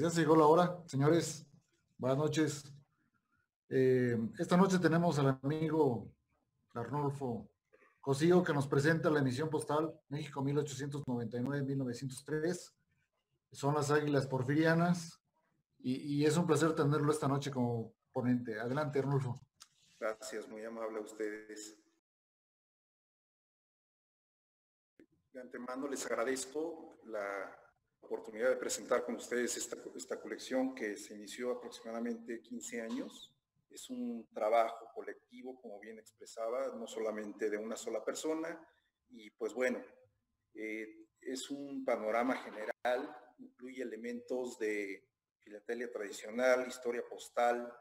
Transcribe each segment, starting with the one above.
Pues ya se llegó la hora, señores. Buenas noches. Esta noche tenemos al amigo Arnulfo Cosío, que nos presenta la emisión postal México 1899-1903. Son las Águilas Porfirianas y es un placer tenerlo esta noche como ponente. Adelante, Arnulfo. Gracias, muy amable a ustedes. De antemano les agradezco la oportunidad de presentar con ustedes esta colección que se inició aproximadamente 15 años. Es un trabajo colectivo, como bien expresaba, no solamente de una sola persona. Y pues bueno, es un panorama general, incluye elementos de filatelia tradicional, historia postal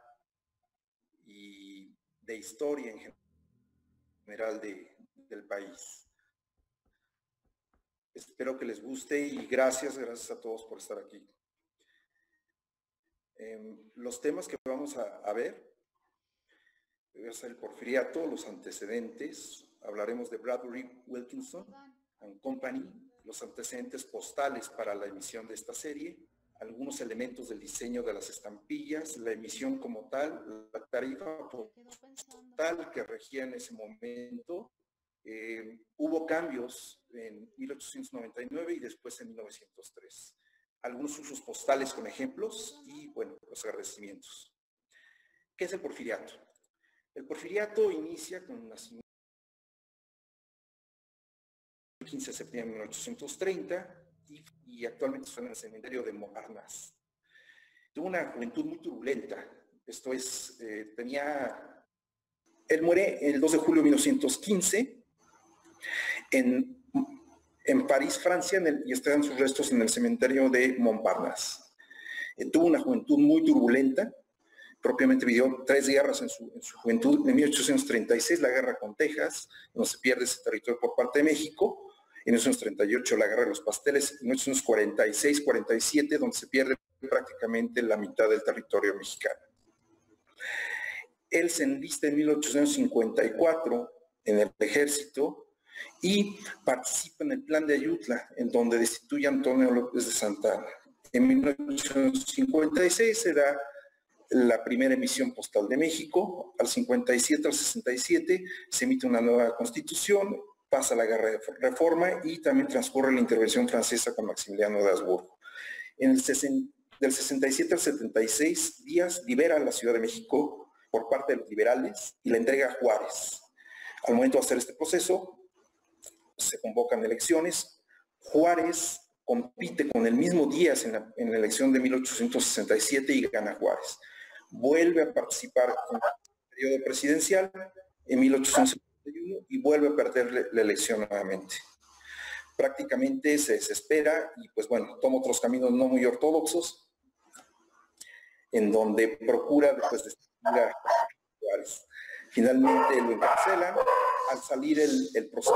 y de historia en general del país. Espero que les guste y gracias a todos por estar aquí. Los temas que vamos a ver es el porfiriato, los antecedentes, hablaremos de Bradbury Wilkinson and Company, los antecedentes postales para la emisión de esta serie, algunos elementos del diseño de las estampillas, la emisión como tal, la tarifa postal que regía en ese momento. Hubo cambios en 1899 y después en 1903. Algunos usos postales con ejemplos y, bueno, los agradecimientos. ¿Qué es el porfiriato? El porfiriato inicia con el nacimiento el 15 de septiembre de 1830 y actualmente está en el cementerio de Montparnasse. Tuvo una juventud muy turbulenta. Esto es, él muere el 2 de julio de 1915 en París, Francia, y están sus restos en el cementerio de Montparnasse. Tuvo una juventud muy turbulenta, propiamente vivió 3 guerras en su juventud. En 1836 la guerra con Texas, donde se pierde ese territorio por parte de México. En 1838 la guerra de los pasteles. En 1846-47, donde se pierde prácticamente la mitad del territorio mexicano. Él se enlista en 1854 en el ejército y participa en el plan de Ayutla, en donde destituye a Antonio López de Santa Anna. En 1856 se da la primera emisión postal de México. Al 57, al 67 se emite una nueva constitución, pasa la guerra de reforma y también transcurre la intervención francesa con Maximiliano de Habsburgo. Del 67 al 76, Díaz libera la Ciudad de México por parte de los liberales y la entrega a Juárez. Al momento de hacer este proceso, se convocan elecciones. Juárez compite con el mismo Díaz en la elección de 1867 y gana Juárez. Vuelve a participar en el periodo presidencial en 1871 y vuelve a perder la elección nuevamente. Prácticamente se desespera y pues bueno, toma otros caminos no muy ortodoxos, en donde procura después destituir a Juárez. Finalmente lo encarcelan. Al salir el proceso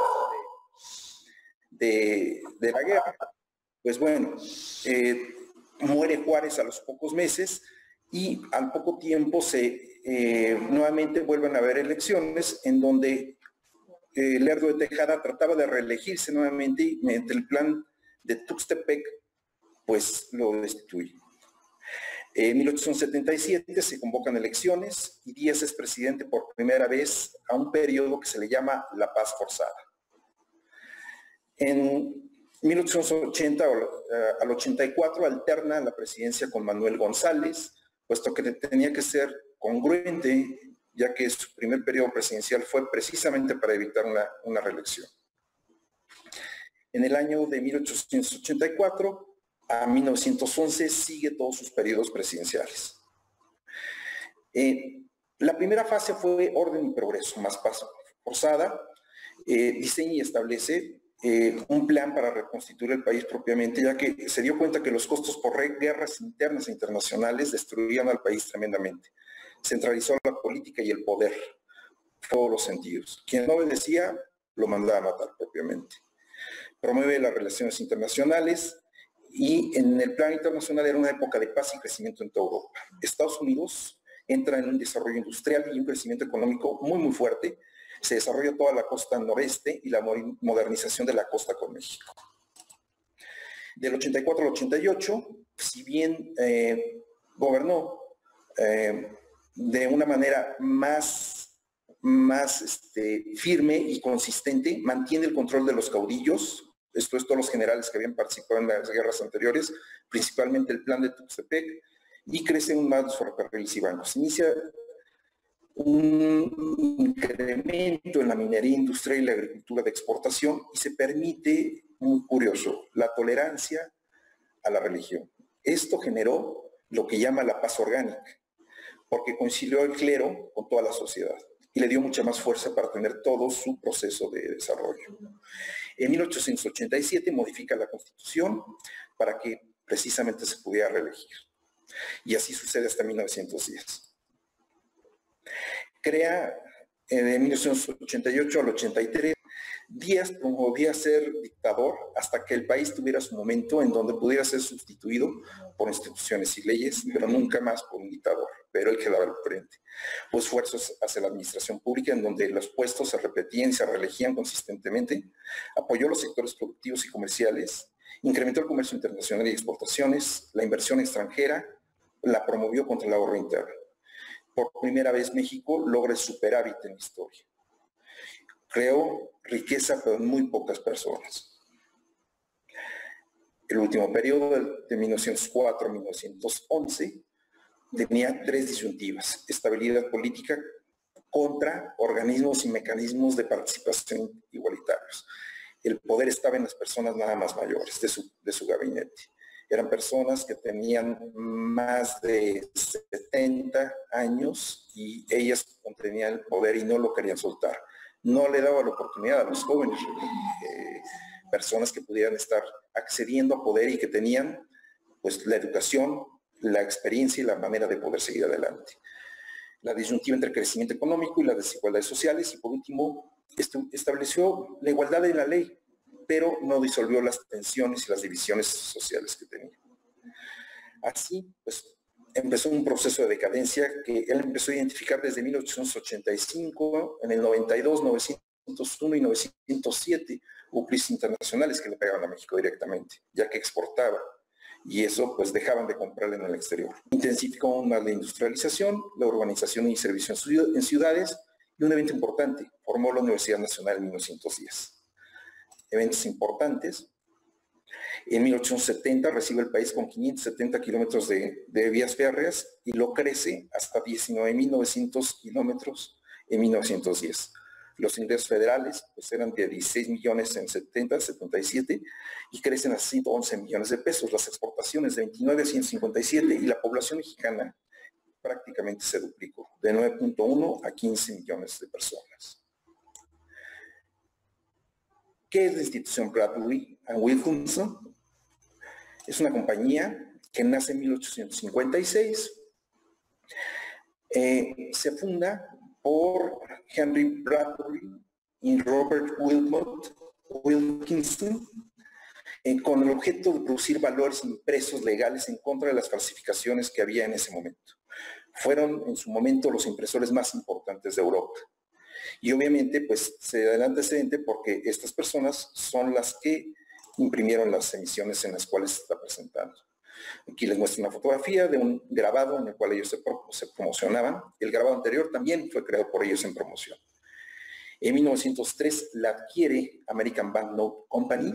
de la guerra, pues bueno, muere Juárez a los pocos meses y al poco tiempo nuevamente vuelven a haber elecciones en donde Lerdo de Tejada trataba de reelegirse nuevamente y mediante el plan de Tuxtepec pues lo destituye. En 1877 se convocan elecciones y Díaz es presidente por primera vez a un periodo que se le llama la paz forzada. En 1880 al 84 alterna la presidencia con Manuel González, puesto que tenía que ser congruente, ya que su primer periodo presidencial fue precisamente para evitar una reelección. En el año de 1884 a 1911 sigue todos sus periodos presidenciales. La primera fase fue orden y progreso, más paz forzada, diseña y establece un plan para reconstituir el país propiamente, ya que se dio cuenta que los costos por guerras internas e internacionales destruían al país tremendamente. Centralizó la política y el poder, en todos los sentidos. Quien no obedecía, lo mandaba a matar propiamente. Promueve las relaciones internacionales y en el plan internacional era una época de paz y crecimiento en toda Europa. Estados Unidos entra en un desarrollo industrial y un crecimiento económico muy, muy fuerte. Se desarrolla toda la costa noreste y la modernización de la costa con México. Del 84 al 88 si bien gobernó de una manera más firme y consistente, mantiene el control de los caudillos, esto es todos los generales que habían participado en las guerras anteriores, principalmente el plan de Tuxtepec, y crecen más los ferrocarriles y bancos. Inicia un incremento en la minería industrial y la agricultura de exportación y se permite, muy curioso, la tolerancia a la religión. Esto generó lo que llama la paz orgánica, porque concilió el clero con toda la sociedad y le dio mucha más fuerza para tener todo su proceso de desarrollo. En 1887 modifica la Constitución para que precisamente se pudiera reelegir. Y así sucede hasta 1910. Crea de 1988 al 83, Díaz promovía ser dictador hasta que el país tuviera su momento en donde pudiera ser sustituido por instituciones y leyes, pero nunca más por un dictador, pero él quedaba al frente. Hubo esfuerzos hacia la administración pública en donde los puestos se repetían y se reelegían consistentemente, apoyó los sectores productivos y comerciales, incrementó el comercio internacional y exportaciones, la inversión extranjera, la promovió contra el ahorro interno. Por primera vez México logra el superávit en la historia. Creó riqueza, pero en muy pocas personas. El último periodo, de 1904 a 1911, tenía tres disyuntivas: estabilidad política contra organismos y mecanismos de participación igualitarios. El poder estaba en las personas nada más mayores de su gabinete. Eran personas que tenían más de 70 años y ellas contenían el poder y no lo querían soltar. No le daba la oportunidad a los jóvenes, personas que pudieran estar accediendo a poder y que tenían pues la educación, la experiencia y la manera de poder seguir adelante. La disyuntiva entre el crecimiento económico y las desigualdades sociales, y por último, estableció la igualdad en la ley, pero no disolvió las tensiones y las divisiones sociales que tenía. Así, pues, empezó un proceso de decadencia que él empezó a identificar desde 1885, en el 92, 901 y 907, hubo crisis internacionales que le pegaban a México directamente, ya que exportaba, y eso pues dejaban de comprarle en el exterior. Intensificó aún más la industrialización, la urbanización y servicios en ciudades, y un evento importante, formó la Universidad Nacional en 1910. Eventos importantes. En 1870 recibe el país con 570 kilómetros de vías férreas y lo crece hasta 19.900 kilómetros en 1910. Los ingresos federales pues, eran de 16 millones en 77 y crecen a 111 millones de pesos. Las exportaciones de 29 a 157 y la población mexicana prácticamente se duplicó, de 9.1 a 15 millones de personas. ¿Qué es la institución Bradbury & Wilkinson? Es una compañía que nace en 1856. Se funda por Henry Bradbury y Robert Wilmot Wilkinson con el objeto de producir valores impresos legales en contra de las falsificaciones que había en ese momento. Fueron en su momento los impresores más importantes de Europa. Y obviamente pues se da el antecedente porque estas personas son las que imprimieron las emisiones en las cuales se está presentando. Aquí les muestro una fotografía de un grabado en el cual ellos se promocionaban. El grabado anterior también fue creado por ellos en promoción. En 1903 la adquiere American Banknote Company.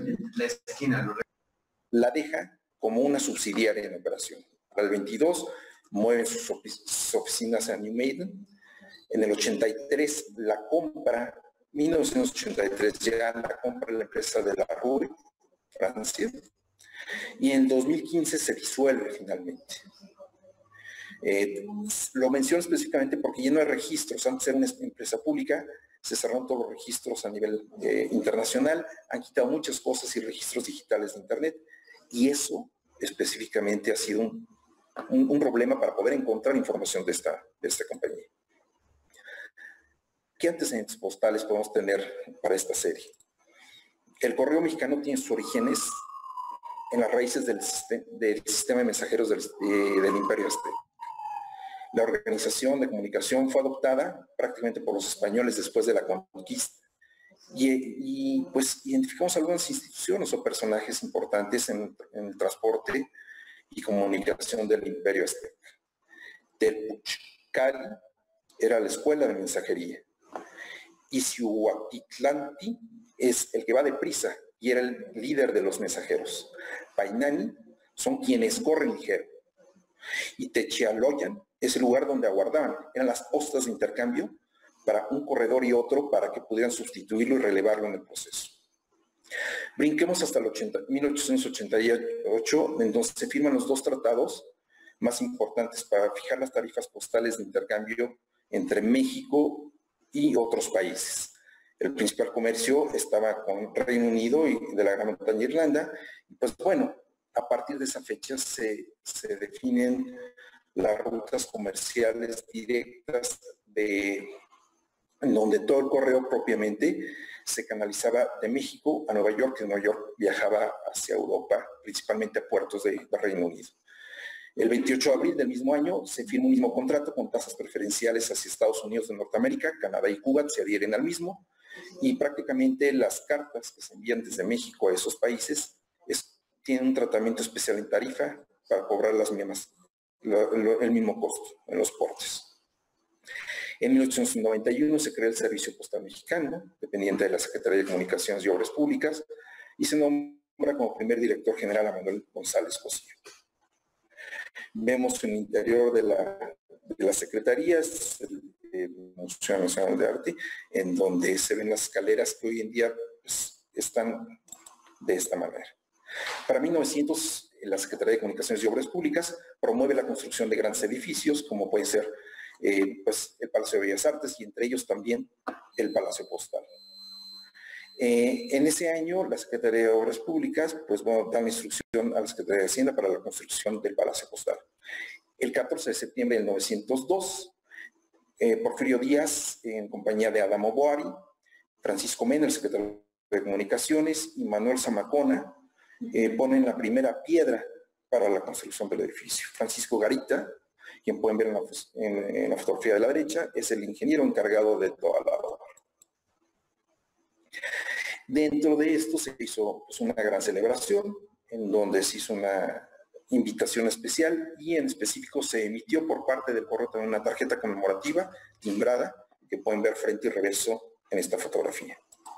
La deja como una subsidiaria en operación. Para el 22 mueven sus oficinas a New Maiden. En el 83 la compra, 1983 ya la compra la empresa de la Rue, Francia, y en 2015 se disuelve finalmente. Lo menciono específicamente porque ya no hay registros. Antes era una empresa pública, se cerraron todos los registros a nivel internacional, han quitado muchas cosas y registros digitales de Internet, y eso específicamente ha sido un problema para poder encontrar información de esta compañía. ¿Qué antecedentes postales podemos tener para esta serie? El correo mexicano tiene sus orígenes en las raíces del sistema de mensajeros del Imperio Azteca. La organización de comunicación fue adoptada prácticamente por los españoles después de la conquista. Y pues identificamos algunas instituciones o personajes importantes en el transporte y comunicación del Imperio Azteca. Telpuchcali era la escuela de mensajería. Isihuatitlanti es el que va deprisa y era el líder de los mensajeros. Painani son quienes corren ligero. Y Techialoyan es el lugar donde aguardaban. Eran las postas de intercambio para un corredor y otro para que pudieran sustituirlo y relevarlo en el proceso. Brinquemos hasta el 1888, en donde se firman los dos tratados más importantes para fijar las tarifas postales de intercambio entre México y otros países. El principal comercio estaba con Reino Unido y de la Gran Bretaña e Irlanda. Y pues bueno, a partir de esa fecha se definen las rutas comerciales directas en donde todo el correo propiamente se canalizaba de México a Nueva York, y de Nueva York viajaba hacia Europa, principalmente a puertos de Reino Unido. El 28 de abril del mismo año se firma un mismo contrato con tasas preferenciales hacia Estados Unidos de Norteamérica. Canadá y Cuba se adhieren al mismo, y prácticamente las cartas que se envían desde México a esos países tienen un tratamiento especial en tarifa para cobrar las mismas, el mismo costo en los portes. En 1891 se crea el Servicio Postal Mexicano, dependiente de la Secretaría de Comunicaciones y Obras Públicas, y se nombra como primer director general a Manuel González Cosío. Vemos en el interior de las secretarías el Museo Nacional de Arte, en donde se ven las escaleras que hoy en día pues, están de esta manera. Para 1900, la Secretaría de Comunicaciones y Obras Públicas promueve la construcción de grandes edificios, como puede ser pues, el Palacio de Bellas Artes, y entre ellos también el Palacio Postal. En ese año, la Secretaría de Obras Públicas pues, bueno, da la instrucción a la Secretaría de Hacienda para la construcción del Palacio Postal. El 14 de septiembre de 1902, Porfirio Díaz, en compañía de Adamo Boari, Francisco Mena, el secretario de Comunicaciones, y Manuel Zamacona, ponen la primera piedra para la construcción del edificio. Francisco Garita, quien pueden ver en la fotografía de la derecha, es el ingeniero encargado de toda la obra. Dentro de esto se hizo pues, una gran celebración, en donde se hizo una invitación especial, y en específico se emitió por parte del correo también una tarjeta conmemorativa timbrada, que pueden ver frente y reverso en esta fotografía.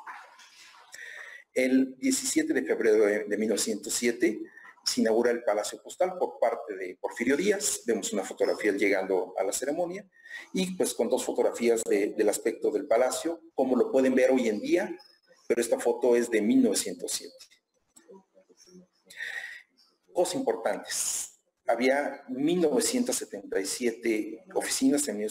El 17 de febrero de 1907 se inaugura el Palacio Postal por parte de Porfirio Díaz. Vemos una fotografía llegando a la ceremonia, y pues con dos fotografías del aspecto del palacio, como lo pueden ver hoy en día, pero esta foto es de 1907. Cosas importantes. Había 1977 oficinas en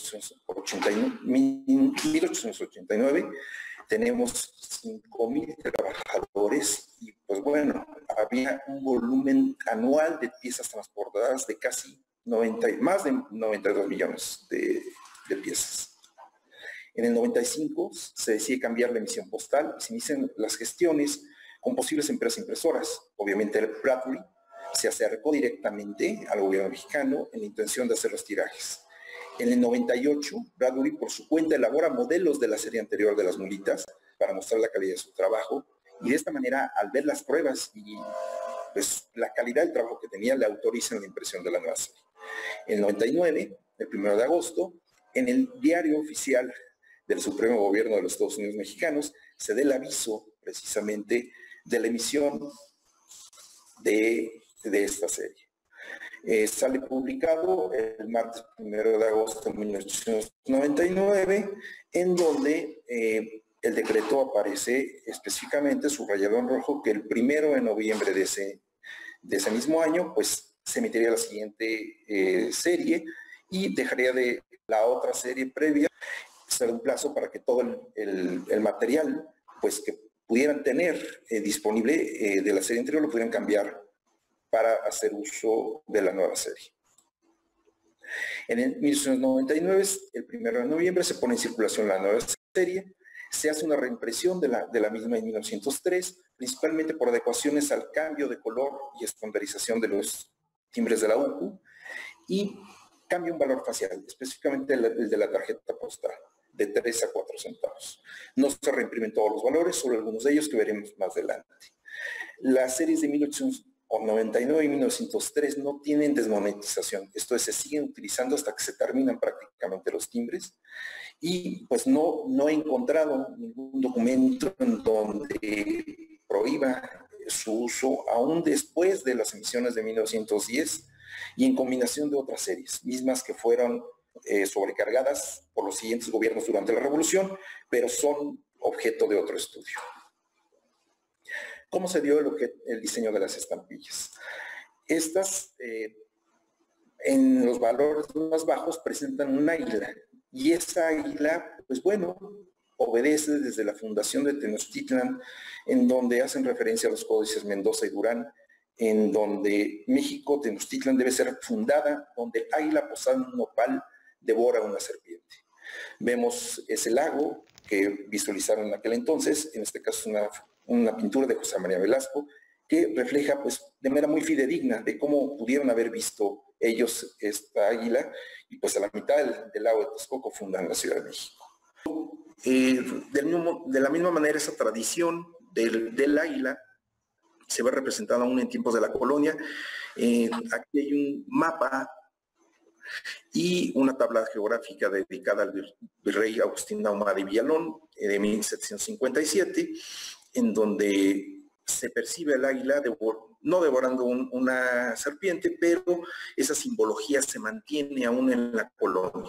1889. Tenemos 5,000 trabajadores y pues bueno, había un volumen anual de piezas transportadas de casi más de 92 millones de piezas. En el 95 se decide cambiar la emisión postal y se inician las gestiones con posibles empresas impresoras. Obviamente el Bradbury se acercó directamente al gobierno mexicano en la intención de hacer los tirajes. En el 98, Bradbury por su cuenta elabora modelos de la serie anterior de las mulitas para mostrar la calidad de su trabajo, y de esta manera, al ver las pruebas y pues, la calidad del trabajo que tenía, le autorizan la impresión de la nueva serie. En el 99, el 1 de agosto, en el diario oficial del Supremo Gobierno de los Estados Unidos Mexicanos, se da el aviso precisamente de la emisión de esta serie. Sale publicado el martes 1 de agosto de 1899, en donde el decreto aparece específicamente subrayado en rojo, que el 1 de noviembre de ese mismo año, pues se emitiría la siguiente serie, y dejaría de la otra serie previa, se da un plazo para que todo el material, pues que pudieran tener disponible de la serie anterior, lo pudieran cambiar para hacer uso de la nueva serie. En el 1999, el 1 de noviembre, se pone en circulación la nueva serie. Se hace una reimpresión de la misma en 1903, principalmente por adecuaciones al cambio de color y estandarización de los timbres de la UCU, y cambia un valor facial, específicamente el de la tarjeta postal, de 3 a 4 centavos. No se reimprimen todos los valores, solo algunos de ellos que veremos más adelante. Las series de 99 y 1903 no tienen desmonetización. Esto es, se siguen utilizando hasta que se terminan prácticamente los timbres. Y pues no he encontrado ningún documento en donde prohíba su uso aún después de las emisiones de 1910 y en combinación de otras series, mismas que fueron sobrecargadas por los siguientes gobiernos durante la Revolución, pero son objeto de otro estudio. ¿Cómo se dio el diseño de las estampillas? Estas, en los valores más bajos, presentan un águila, y esa águila, pues bueno, obedece desde la fundación de Tenochtitlan, en donde hacen referencia a los códices Mendoza y Durán, en donde México, Tenochtitlan, debe ser fundada, donde el águila posada en un nopal devora una serpiente. Vemos ese lago que visualizaron en aquel entonces, en este caso una pintura de José María Velasco, que refleja pues de manera muy fidedigna de cómo pudieron haber visto ellos esta águila, y pues a la mitad del lago de Texcoco fundan la Ciudad de México. De la misma manera, esa tradición del águila se ve representada aún en tiempos de la colonia. Aquí hay un mapa y una tabla geográfica dedicada al virrey Agustín Ahumada y Villalón de 1757, en donde se percibe el águila no devorando una serpiente, pero esa simbología se mantiene aún en la colonia.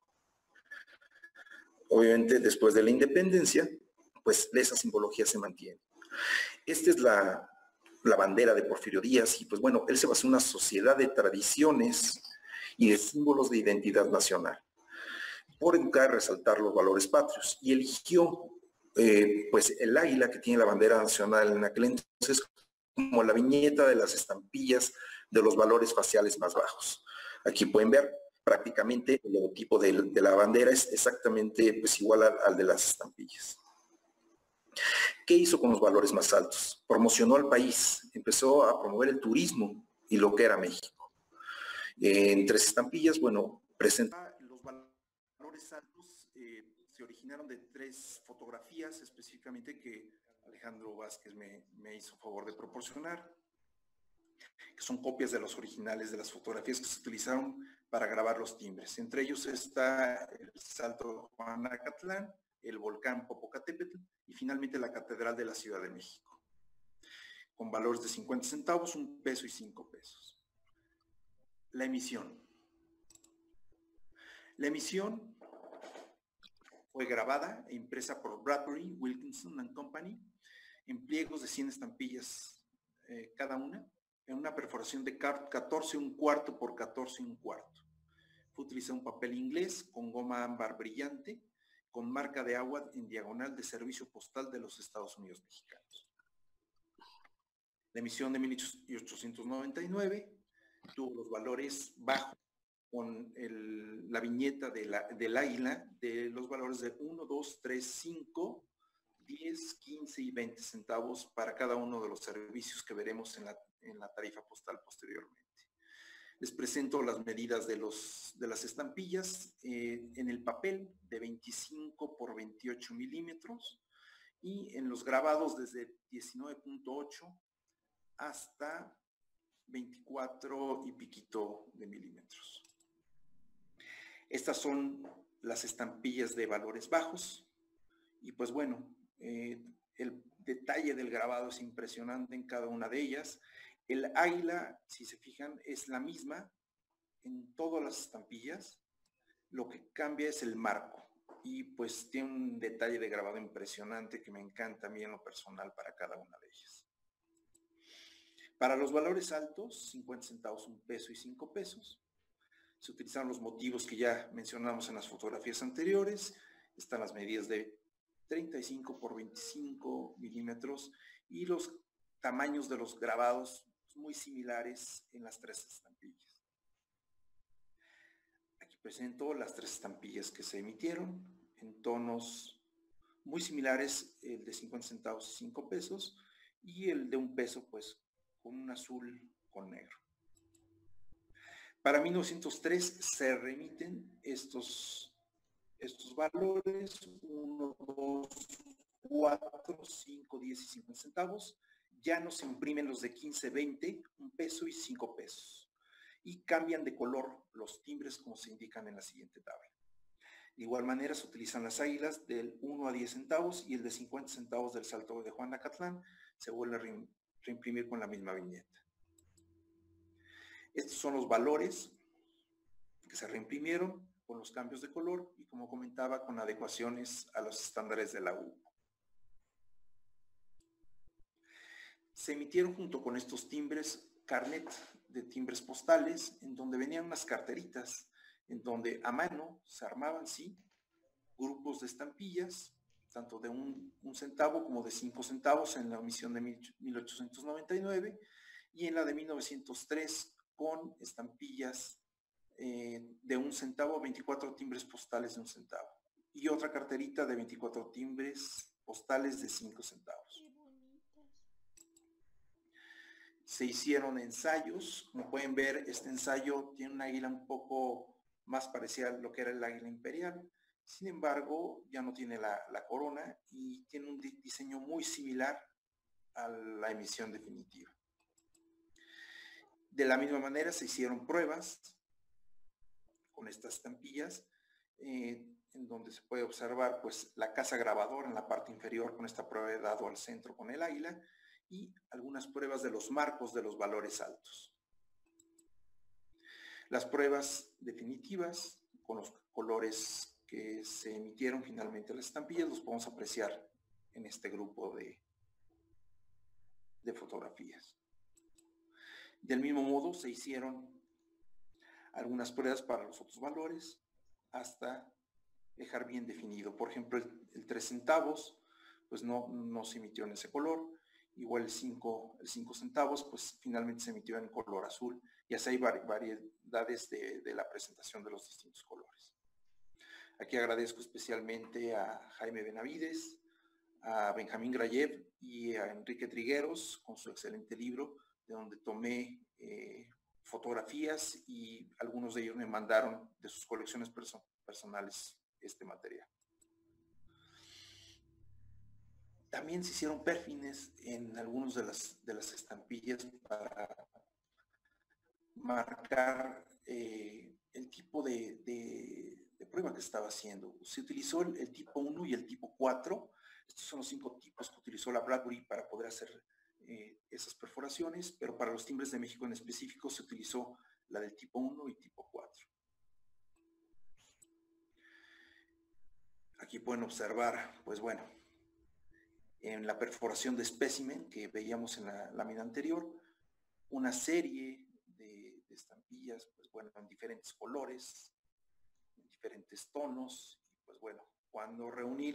Obviamente, después de la independencia, pues esa simbología se mantiene. Esta es la bandera de Porfirio Díaz, y pues bueno, él se basó en una sociedad de tradiciones y de símbolos de identidad nacional, por educar y resaltar los valores patrios, y eligió pues el águila que tiene la bandera nacional en aquel entonces como la viñeta de las estampillas de los valores faciales más bajos. Aquí pueden ver prácticamente el logotipo de la bandera es exactamente pues igual al de las estampillas. ¿Qué hizo con los valores más altos? Promocionó al país, empezó a promover el turismo y lo que era México. En Tres Estampillas, bueno, presenta los valores altos, se originaron de 3 fotografías específicamente que Alejandro Vázquez me hizo favor de proporcionar, que son copias de los originales de las fotografías que se utilizaron para grabar los timbres. Entre ellos está el Salto Juanacatlán, el volcán Popocatépetl y finalmente la Catedral de la Ciudad de México, con valores de 50 centavos, 1 peso y 5 pesos. La emisión. La emisión fue grabada e impresa por Bradbury, Wilkinson and Company en pliegos de 100 estampillas cada una, en una perforación de 14 1/4 por 14 1/4. Fue utilizado un papel inglés con goma ámbar brillante, con marca de agua en diagonal de Servicio Postal de los Estados Unidos Mexicanos. La emisión de 1899 tuvo los valores bajos, con la viñeta del águila, de los valores de 1, 2, 3, 5, 10, 15 y 20 centavos para cada uno de los servicios que veremos en la tarifa postal posteriormente. Les presento las medidas de las estampillas en el papel de 25 por 28 milímetros y en los grabados desde 19.8 hasta 24 y piquito de milímetros. Estas son las estampillas de valores bajos y pues bueno, el detalle del grabado es impresionante en cada una de ellas. El águila, si se fijan, es la misma en todas las estampillas. Lo que cambia es el marco y pues tiene un detalle de grabado impresionante que me encanta a mí en lo personal para cada una de ellas. Para los valores altos, 50 centavos, 1 peso y 5 pesos, se utilizaron los motivos que ya mencionamos en las fotografías anteriores. Están las medidas de 35 por 25 milímetros y los tamaños de los grabados muy similares en las 3 estampillas. Aquí presento las 3 estampillas que se emitieron en tonos muy similares, el de 50 centavos y 5 pesos y el de 1 peso pues con un azul con negro. Para 1903 se remiten estos valores, 1, 2, 4, 5, 10 y 50 centavos, ya no se imprimen los de 15, 20, 1 peso y 5 pesos. Y cambian de color los timbres como se indican en la siguiente tabla. De igual manera se utilizan las águilas del 1 a 10 centavos y el de 50 centavos del Salto de Juan de Acatlán se vuelve a reimprimir con la misma viñeta. Estos son los valores que se reimprimieron con los cambios de color y, como comentaba, con adecuaciones a los estándares de la UPU. Se emitieron junto con estos timbres carnet de timbres postales, en donde venían unas carteritas, en donde a mano se armaban, sí, grupos de estampillas, tanto de un centavo como de 5 centavos en la emisión de 1899 y en la de 1903 con estampillas de 1 centavo, 24 timbres postales de 1 centavo y otra carterita de 24 timbres postales de 5 centavos. Se hicieron ensayos, como pueden ver, este ensayo tiene una águila un poco más parecida a lo que era el águila imperial, sin embargo ya no tiene la corona y tiene un diseño muy similar a la emisión definitiva. De la misma manera se hicieron pruebas con estas estampillas, en donde se puede observar pues la casa grabadora en la parte inferior con esta prueba de dado al centro con el águila y algunas pruebas de los marcos de los valores altos. Las pruebas definitivas con los colores que se emitieron finalmente las estampillas los podemos apreciar en este grupo de fotografías. Del mismo modo se hicieron algunas pruebas para los otros valores hasta dejar bien definido. Por ejemplo, el 3 centavos pues no se emitió en ese color. Igual el 5 centavos pues finalmente se emitió en color azul. Y así hay variedades de la presentación de los distintos colores. Aquí agradezco especialmente a Jaime Benavides, a Benjamín Grayev y a Enrique Trigueros con su excelente libro, de donde tomé fotografías y algunos de ellos me mandaron de sus colecciones personales este material. También se hicieron pérfines en algunos de las estampillas para marcar el tipo de prueba que estaba haciendo. Se utilizó el tipo 1 y el tipo 4. Estos son los 5 tipos que utilizó la Bradbury para poder hacer esas perforaciones, pero para los timbres de México en específico se utilizó la del tipo 1 y tipo 4. Aquí pueden observar, pues bueno, en la perforación de espécimen que veíamos en la lámina anterior, una serie de estampillas, pues bueno, en diferentes colores, en diferentes tonos, y pues bueno, cuando reuní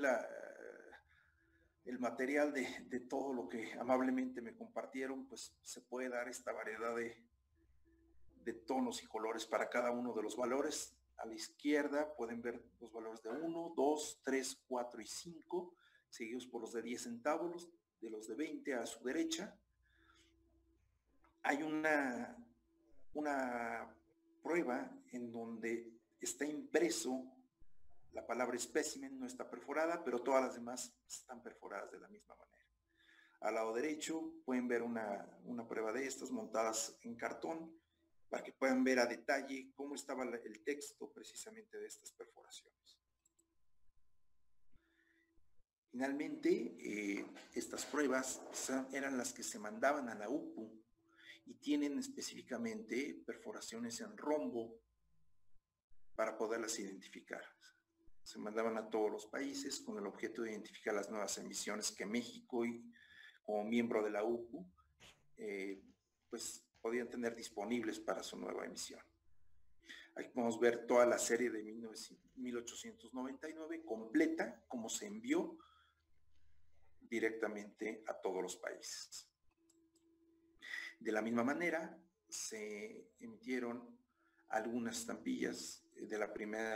el material de todo lo que amablemente me compartieron, pues se puede dar esta variedad de tonos y colores para cada uno de los valores. A la izquierda pueden ver los valores de 1, 2, 3, 4 y 5, seguidos por los de 10 centavos, de los de 20 a su derecha. Hay una prueba en donde está impreso la palabra espécimen, no está perforada, pero todas las demás están perforadas de la misma manera. Al lado derecho pueden ver una prueba de estas montadas en cartón para que puedan ver a detalle cómo estaba el texto precisamente de estas perforaciones. Finalmente, estas pruebas eran las que se mandaban a la UPU y tienen específicamente perforaciones en rombo para poderlas identificar. Se mandaban a todos los países con el objeto de identificar las nuevas emisiones que México, y como miembro de la UPU, pues podían tener disponibles para su nueva emisión. Aquí podemos ver toda la serie de 1899 completa, como se envió directamente a todos los países. De la misma manera, se emitieron algunas estampillas de la primera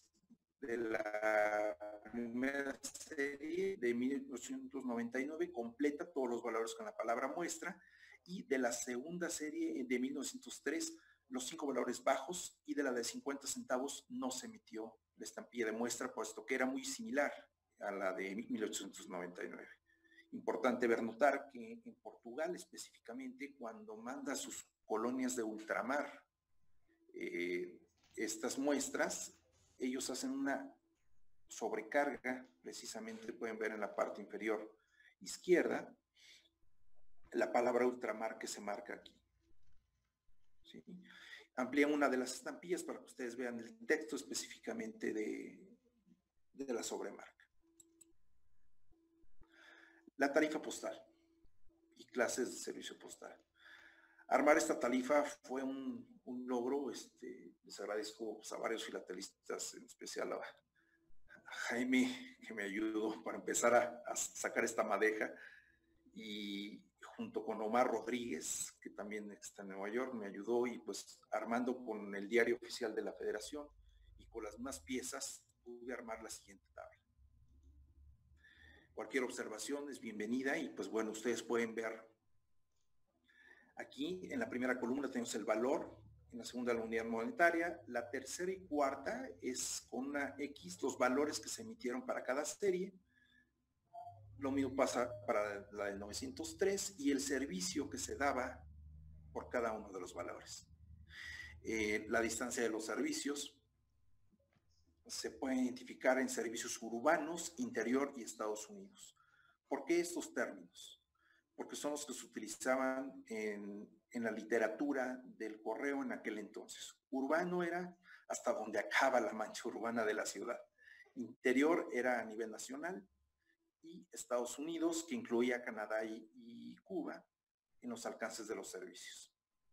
serie de 1899, completa todos los valores con la palabra muestra, y de la segunda serie de 1903, los 5 valores bajos, y de la de 50 centavos no se emitió la estampilla de muestra, puesto que era muy similar a la de 1899. Importante ver notar que en Portugal específicamente, cuando manda sus colonias de ultramar estas muestras, ellos hacen una sobrecarga, precisamente pueden ver en la parte inferior izquierda la palabra ultramar que se marca aquí. ¿Sí? Amplían una de las estampillas para que ustedes vean el texto específicamente de la sobremarca. La tarifa postal y clases de servicio postal. Armar esta tarifa fue un logro. Les agradezco pues, a varios filatelistas, en especial a Jaime, que me ayudó para empezar a sacar esta madeja, y junto con Omar Rodríguez, que también está en Nueva York, me ayudó, y pues armando con el diario oficial de la Federación y con las más piezas, pude armar la siguiente tabla. Cualquier observación es bienvenida, y pues bueno, ustedes pueden ver aquí en la primera columna tenemos el valor, en la segunda la unidad monetaria, la tercera y cuarta es con una X los valores que se emitieron para cada serie. Lo mismo pasa para la del 903 y el servicio que se daba por cada uno de los valores. La distancia de los servicios se puede identificar en servicios urbanos, interior y Estados Unidos. ¿Por qué estos términos? Porque son los que se utilizaban en la literatura del correo en aquel entonces. Urbano era hasta donde acaba la mancha urbana de la ciudad. Interior era a nivel nacional, y Estados Unidos, que incluía Canadá y Cuba, en los alcances de los servicios.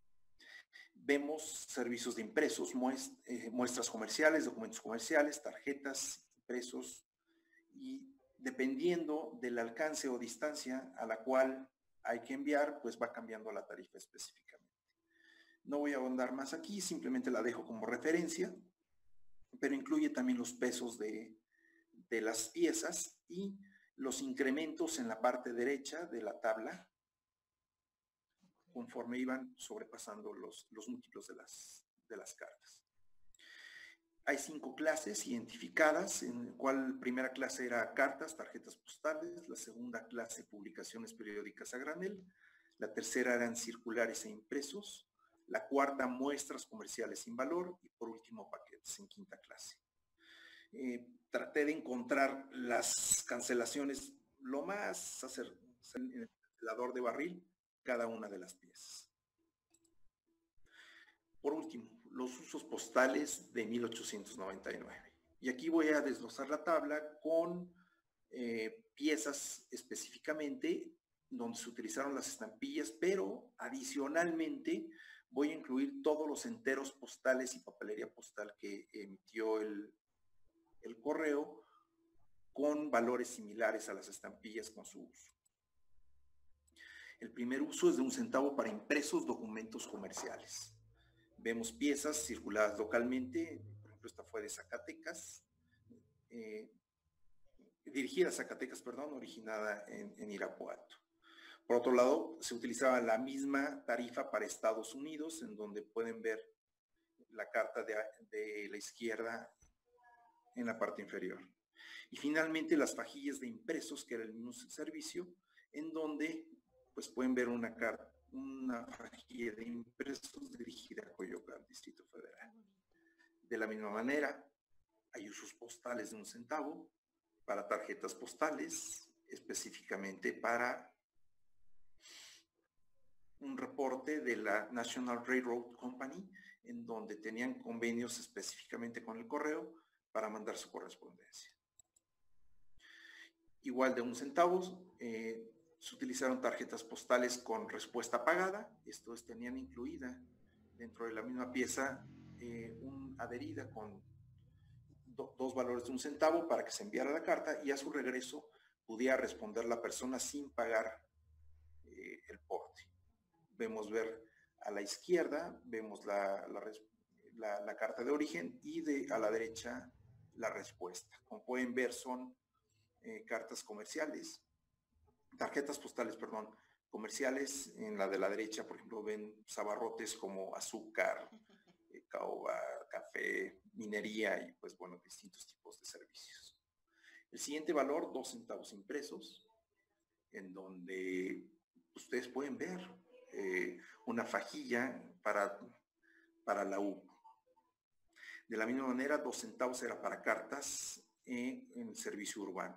Vemos servicios de impresos, muestras comerciales, documentos comerciales, tarjetas, impresos, y dependiendo del alcance o distancia a la cual hay que enviar, pues va cambiando la tarifa específicamente. No voy a ahondar más aquí, simplemente la dejo como referencia, pero incluye también los pesos de las piezas y los incrementos en la parte derecha de la tabla conforme iban sobrepasando los múltiplos de las cartas. Hay 5 clases identificadas, en la cual la primera clase era cartas, tarjetas postales, la segunda clase publicaciones periódicas a granel, la tercera eran circulares e impresos, la cuarta muestras comerciales sin valor, y por último paquetes en quinta clase. Traté de encontrar las cancelaciones lo más en el cancelador de barril, cada una de las piezas. Por último, los usos postales de 1899. Y aquí voy a desglosar la tabla con piezas específicamente donde se utilizaron las estampillas, pero adicionalmente voy a incluir todos los enteros postales y papelería postal que emitió el correo, con valores similares a las estampillas con su uso. El primer uso es de 1 centavo para impresos documentos comerciales. Vemos piezas circuladas localmente, por ejemplo, esta fue de Zacatecas, dirigida a Zacatecas, perdón, originada en Irapuato. Por otro lado, se utilizaba la misma tarifa para Estados Unidos, en donde pueden ver la carta de la izquierda en la parte inferior. Y finalmente las fajillas de impresos, que era el mismo servicio, en donde pues pueden ver una fajilla de impresos dirigida a Coyoacán, Distrito Federal. De la misma manera, hay usos postales de 1 centavo para tarjetas postales, específicamente para un reporte de la National Railroad Company, en donde tenían convenios específicamente con el correo para mandar su correspondencia. Igual de 1 centavo, se utilizaron tarjetas postales con respuesta pagada. Estos tenían incluida dentro de la misma pieza adherida con 2 valores de 1 centavo para que se enviara la carta, y a su regreso pudiera responder la persona sin pagar el porte. Vemos ver a la izquierda, vemos la carta de origen, y a la derecha la respuesta. Como pueden ver, son cartas comerciales, tarjetas postales, perdón, comerciales. En la de la derecha, por ejemplo, ven abarrotes como azúcar, caoba, café, minería y pues bueno, distintos tipos de servicios. El siguiente valor, 2 centavos impresos. en donde ustedes pueden ver una fajilla para la U. De la misma manera, 2 centavos era para cartas en servicio urbano.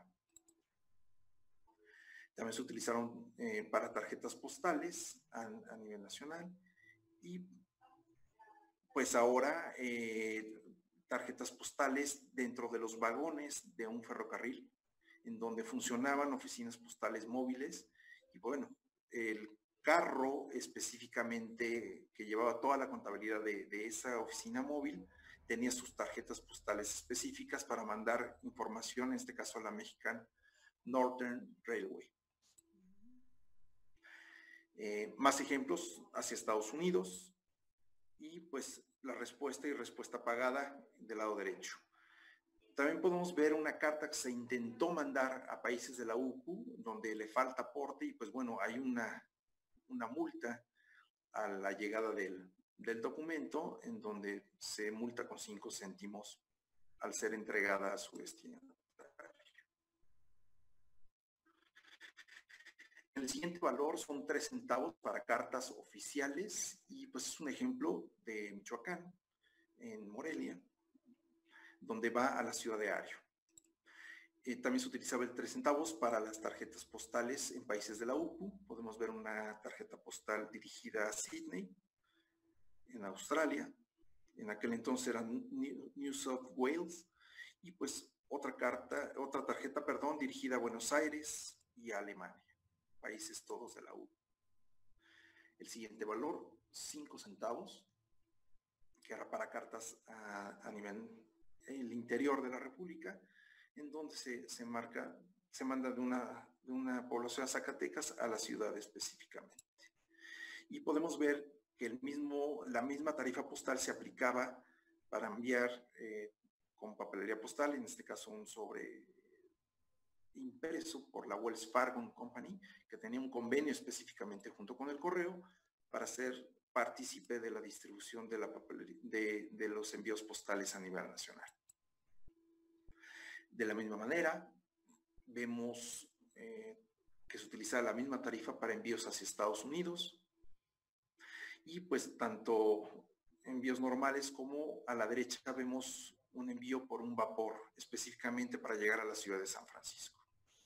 También se utilizaron para tarjetas postales a nivel nacional. Y pues ahora tarjetas postales dentro de los vagones de un ferrocarril, en donde funcionaban oficinas postales móviles. Y bueno, el carro específicamente que llevaba toda la contabilidad de esa oficina móvil tenía sus tarjetas postales específicas para mandar información, en este caso a la Mexican Northern Railway. Más ejemplos hacia Estados Unidos y pues la respuesta y respuesta pagada del lado derecho. También podemos ver una carta que se intentó mandar a países de la UCU, donde le falta aporte y pues bueno, hay una multa a la llegada del documento, en donde se multa con 5 céntimos al ser entregada a su destino. El siguiente valor son 3 centavos para cartas oficiales y pues es un ejemplo de Michoacán, en Morelia, donde va a la ciudad de Ario. También se utilizaba el 3 centavos para las tarjetas postales en países de la UCU. Podemos ver una tarjeta postal dirigida a Sydney, en Australia. En aquel entonces era New South Wales. Y pues otra tarjeta, dirigida a Buenos Aires y a Alemania, países todos de la UCU. El siguiente valor, 5 centavos, que era para cartas a nivel el interior de la República, en donde se manda de una población a Zacatecas a la ciudad específicamente. Y podemos ver que la misma tarifa postal se aplicaba para enviar con papelería postal, en este caso un sobre impreso por la Wells Fargo Company, que tenía un convenio específicamente junto con el correo para ser partícipe de la distribución de la papelería, de los envíos postales a nivel nacional. De la misma manera, vemos que se utiliza la misma tarifa para envíos hacia Estados Unidos y pues tanto envíos normales como a la derecha vemos un envío por un vapor específicamente para llegar a la ciudad de San Francisco.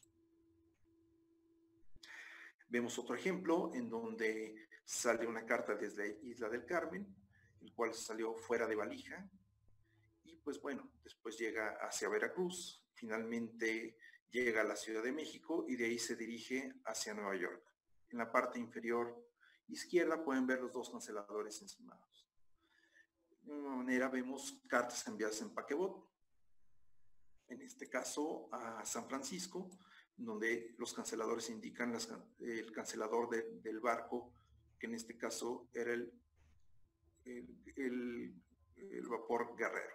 Vemos otro ejemplo en donde sale una carta desde Isla del Carmen, el cual salió fuera de valija y pues bueno, después llega hacia Veracruz, finalmente llega a la Ciudad de México y de ahí se dirige hacia Nueva York. En la parte inferior izquierda pueden ver los 2 canceladores encimados. De una manera vemos cartas enviadas en paquebot, en este caso a San Francisco, donde los canceladores indican el cancelador del barco, que en este caso era el vapor Guerrero.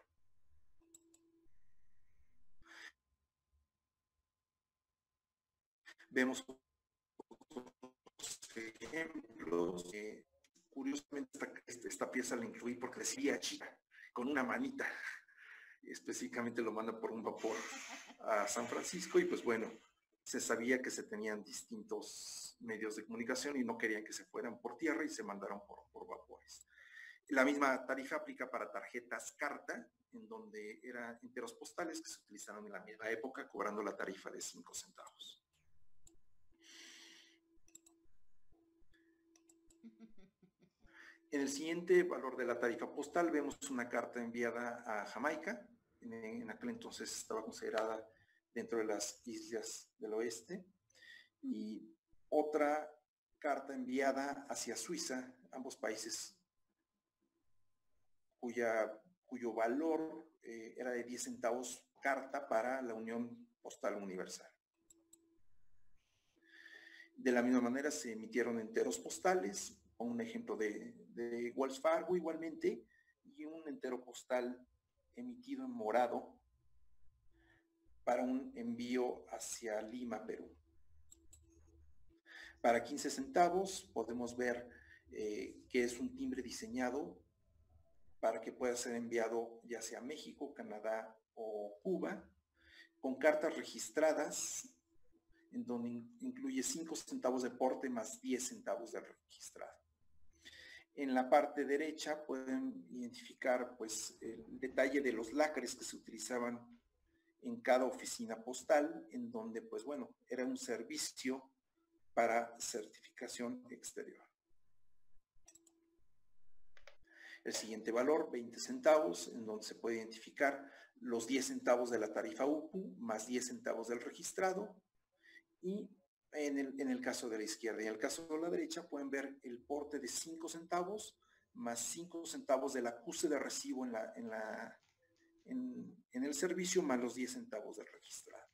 Vemos otros ejemplos. Curiosamente esta pieza la incluí porque decía chica, con una manita. Específicamente lo manda por un vapor a San Francisco y pues bueno, se sabía que se tenían distintos medios de comunicación y no querían que se fueran por tierra y se mandaron por vapores. La misma tarifa aplica para tarjetas carta, en donde eran enteros postales que se utilizaron en la misma época, cobrando la tarifa de 5 centavos. En el siguiente valor de la tarifa postal vemos una carta enviada a Jamaica. En aquel entonces estaba considerada dentro de las islas del oeste. Y otra carta enviada hacia Suiza, ambos países cuyo valor era de 10 centavos carta para la Unión Postal Universal. De la misma manera se emitieron enteros postales, un ejemplo de Wells Fargo igualmente, y un entero postal emitido en morado para un envío hacia Lima, Perú. Para 15 centavos podemos ver que es un timbre diseñado para que pueda ser enviado ya sea a México, Canadá o Cuba, con cartas registradas en donde incluye 5 centavos de porte más 10 centavos de registrado. En la parte derecha pueden identificar pues el detalle de los lacres que se utilizaban en cada oficina postal, en donde pues bueno, era un servicio para certificación exterior. El siguiente valor, 20 centavos, en donde se puede identificar los 10 centavos de la tarifa UPU más 10 centavos del registrado. Y en el caso de la izquierda y en el caso de la derecha pueden ver el porte de 5 centavos más 5 centavos del acuse de recibo en el servicio más los 10 centavos del registrado.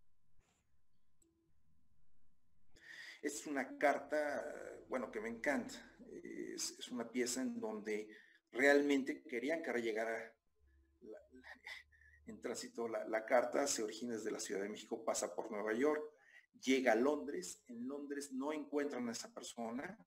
Esta es una carta, bueno, que me encanta. Es una pieza en donde realmente querían que llegara en tránsito la carta. Se origina desde la Ciudad de México, pasa por Nueva York, llega a Londres. En Londres no encuentran a esa persona.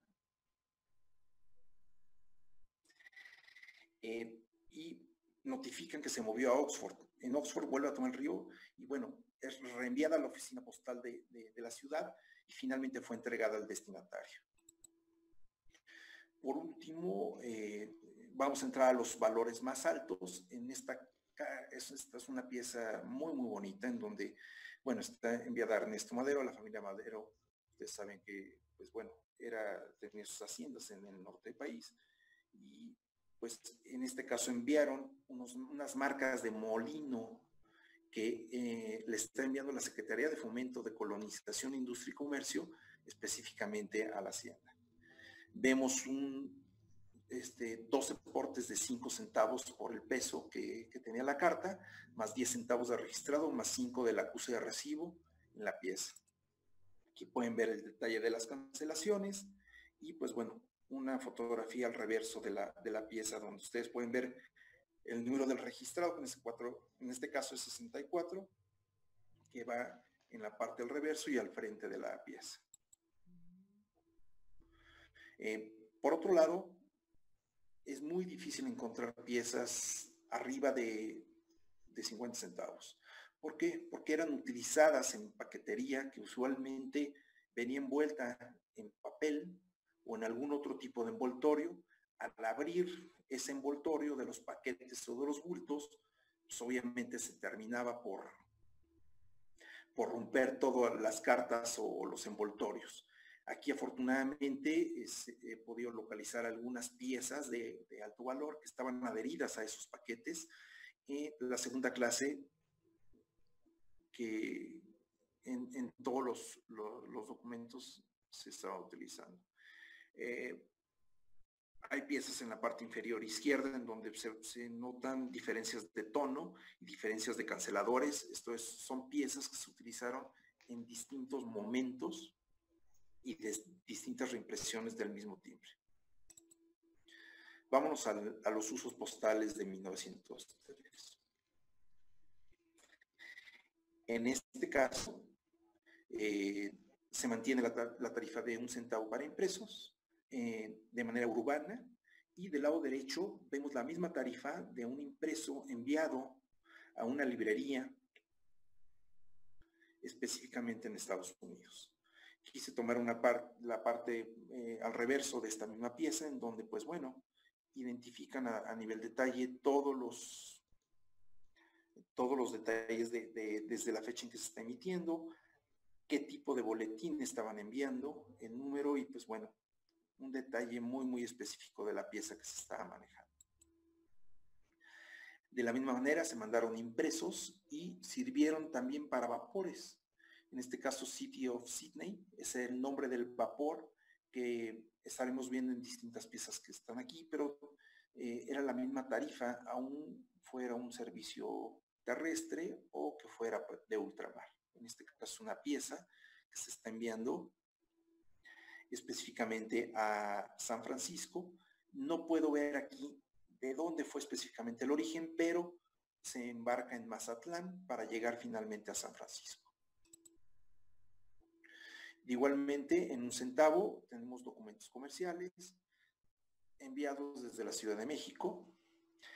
Y notifican que se movió a Oxford. En Oxford vuelve a tomar el río y bueno, es reenviada a la oficina postal de la ciudad y finalmente fue entregada al destinatario. Por último, vamos a entrar a los valores más altos. Esta es una pieza muy, muy bonita en donde, bueno, está enviada a Ernesto Madero, a la familia Madero. Ustedes saben que, pues bueno, tenía sus haciendas en el norte del país y pues en este caso enviaron unas marcas de molino que le está enviando la Secretaría de Fomento de Colonización, Industria y Comercio, específicamente a la hacienda. Vemos 12 portes de 5 centavos por el peso que tenía la carta, más 10 centavos de registrado, más 5 del acuse de recibo en la pieza. Aquí pueden ver el detalle de las cancelaciones y pues bueno, una fotografía al reverso de la pieza donde ustedes pueden ver el número del registrado, en este caso es 64, que va en la parte del reverso y al frente de la pieza. Por otro lado, es muy difícil encontrar piezas arriba de 50 centavos. ¿Por qué? Porque eran utilizadas en paquetería que usualmente venía envuelta en papel o en algún otro tipo de envoltorio. Al abrir ese envoltorio de los paquetes o de los bultos, pues obviamente se terminaba por romper todas las cartas o los envoltorios. Aquí afortunadamente he podido localizar algunas piezas de alto valor que estaban adheridas a esos paquetes. La segunda clase que en todos los documentos se estaba utilizando. Hay piezas en la parte inferior izquierda en donde se notan diferencias de tono y diferencias de canceladores. Son piezas que se utilizaron en distintos momentos y de distintas reimpresiones del mismo timbre. Vámonos a los usos postales de 1903. En este caso, se mantiene la tarifa de 1 centavo para impresos de manera urbana, y del lado derecho vemos la misma tarifa de un impreso enviado a una librería específicamente en Estados Unidos. Quise tomar la parte al reverso de esta misma pieza en donde pues bueno, identifican a nivel detalle todos los detalles desde la fecha en que se está emitiendo, qué tipo de boletín estaban enviando, el número y pues bueno, un detalle muy, muy específico de la pieza que se estaba manejando. De la misma manera se mandaron impresos y sirvieron también para vapores. En este caso, City of Sydney es el nombre del vapor que estaremos viendo en distintas piezas que están aquí, pero era la misma tarifa, aún fuera un servicio terrestre o que fuera de ultramar. En este caso, una pieza que se está enviando específicamente a San Francisco. No puedo ver aquí de dónde fue específicamente el origen, pero se embarca en Mazatlán para llegar finalmente a San Francisco. Igualmente, en 1 centavo tenemos documentos comerciales enviados desde la Ciudad de México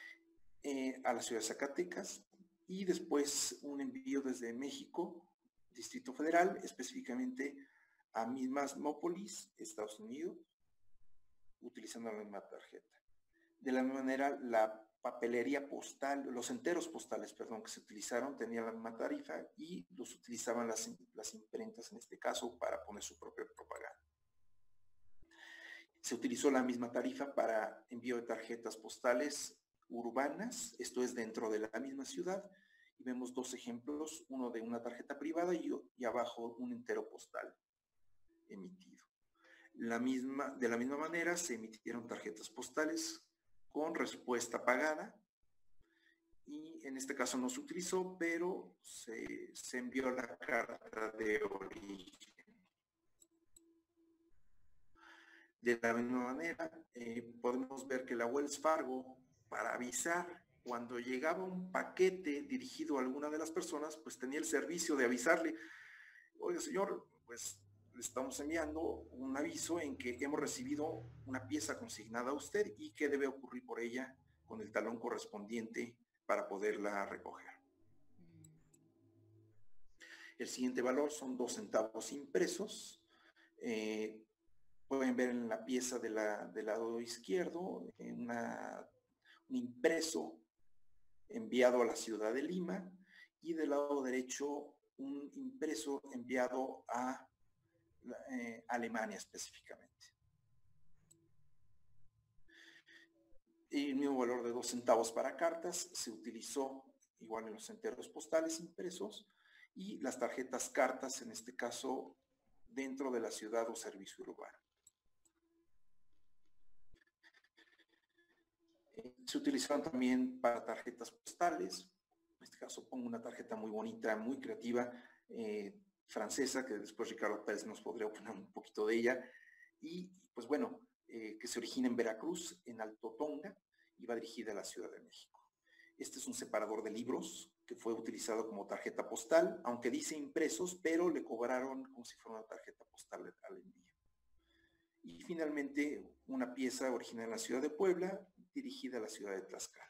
a la ciudad de Zacatecas, y después un envío desde México Distrito Federal, específicamente a Minneapolis, Estados Unidos, utilizando la misma tarjeta. De la misma manera, la papelería postal, los enteros postales, perdón, que se utilizaron tenían la misma tarifa y los utilizaban las imprentas, en este caso, para poner su propia propaganda. Se utilizó la misma tarifa para envío de tarjetas postales urbanas, esto es dentro de la misma ciudad, y vemos dos ejemplos, uno de una tarjeta privada y abajo un entero postal emitido. De la misma manera se emitieron tarjetas postales con respuesta pagada, y en este caso no se utilizó, pero se envió la carta de origen. De la misma manera, podemos ver que la Wells Fargo, para avisar cuando llegaba un paquete dirigido a alguna de las personas, pues tenía el servicio de avisarle: oiga, señor, pues le estamos enviando un aviso en que hemos recibido una pieza consignada a usted y que debe ocurrir por ella con el talón correspondiente para poderla recoger. El siguiente valor son 2 centavos impresos. Pueden ver en la pieza del lado izquierdo un impreso enviado a la ciudad de Lima, y del lado derecho un impreso enviado a Alemania específicamente. Y el mismo valor de 2 centavos para cartas se utilizó igual en los enteros postales impresos y las tarjetas cartas, en este caso dentro de la ciudad o servicio urbano. Se utilizaron también para tarjetas postales. En este caso pongo una tarjeta muy bonita, muy creativa, francesa, que después Ricardo Pérez nos podría opinar un poquito de ella. Y pues bueno, que se origina en Veracruz, en Alto Tonga, y va dirigida a la Ciudad de México. Este es un separador de libros que fue utilizado como tarjeta postal, aunque dice impresos, pero le cobraron como si fuera una tarjeta postal al envío. Y finalmente, una pieza original en la ciudad de Puebla, dirigida a la ciudad de Tlaxcala.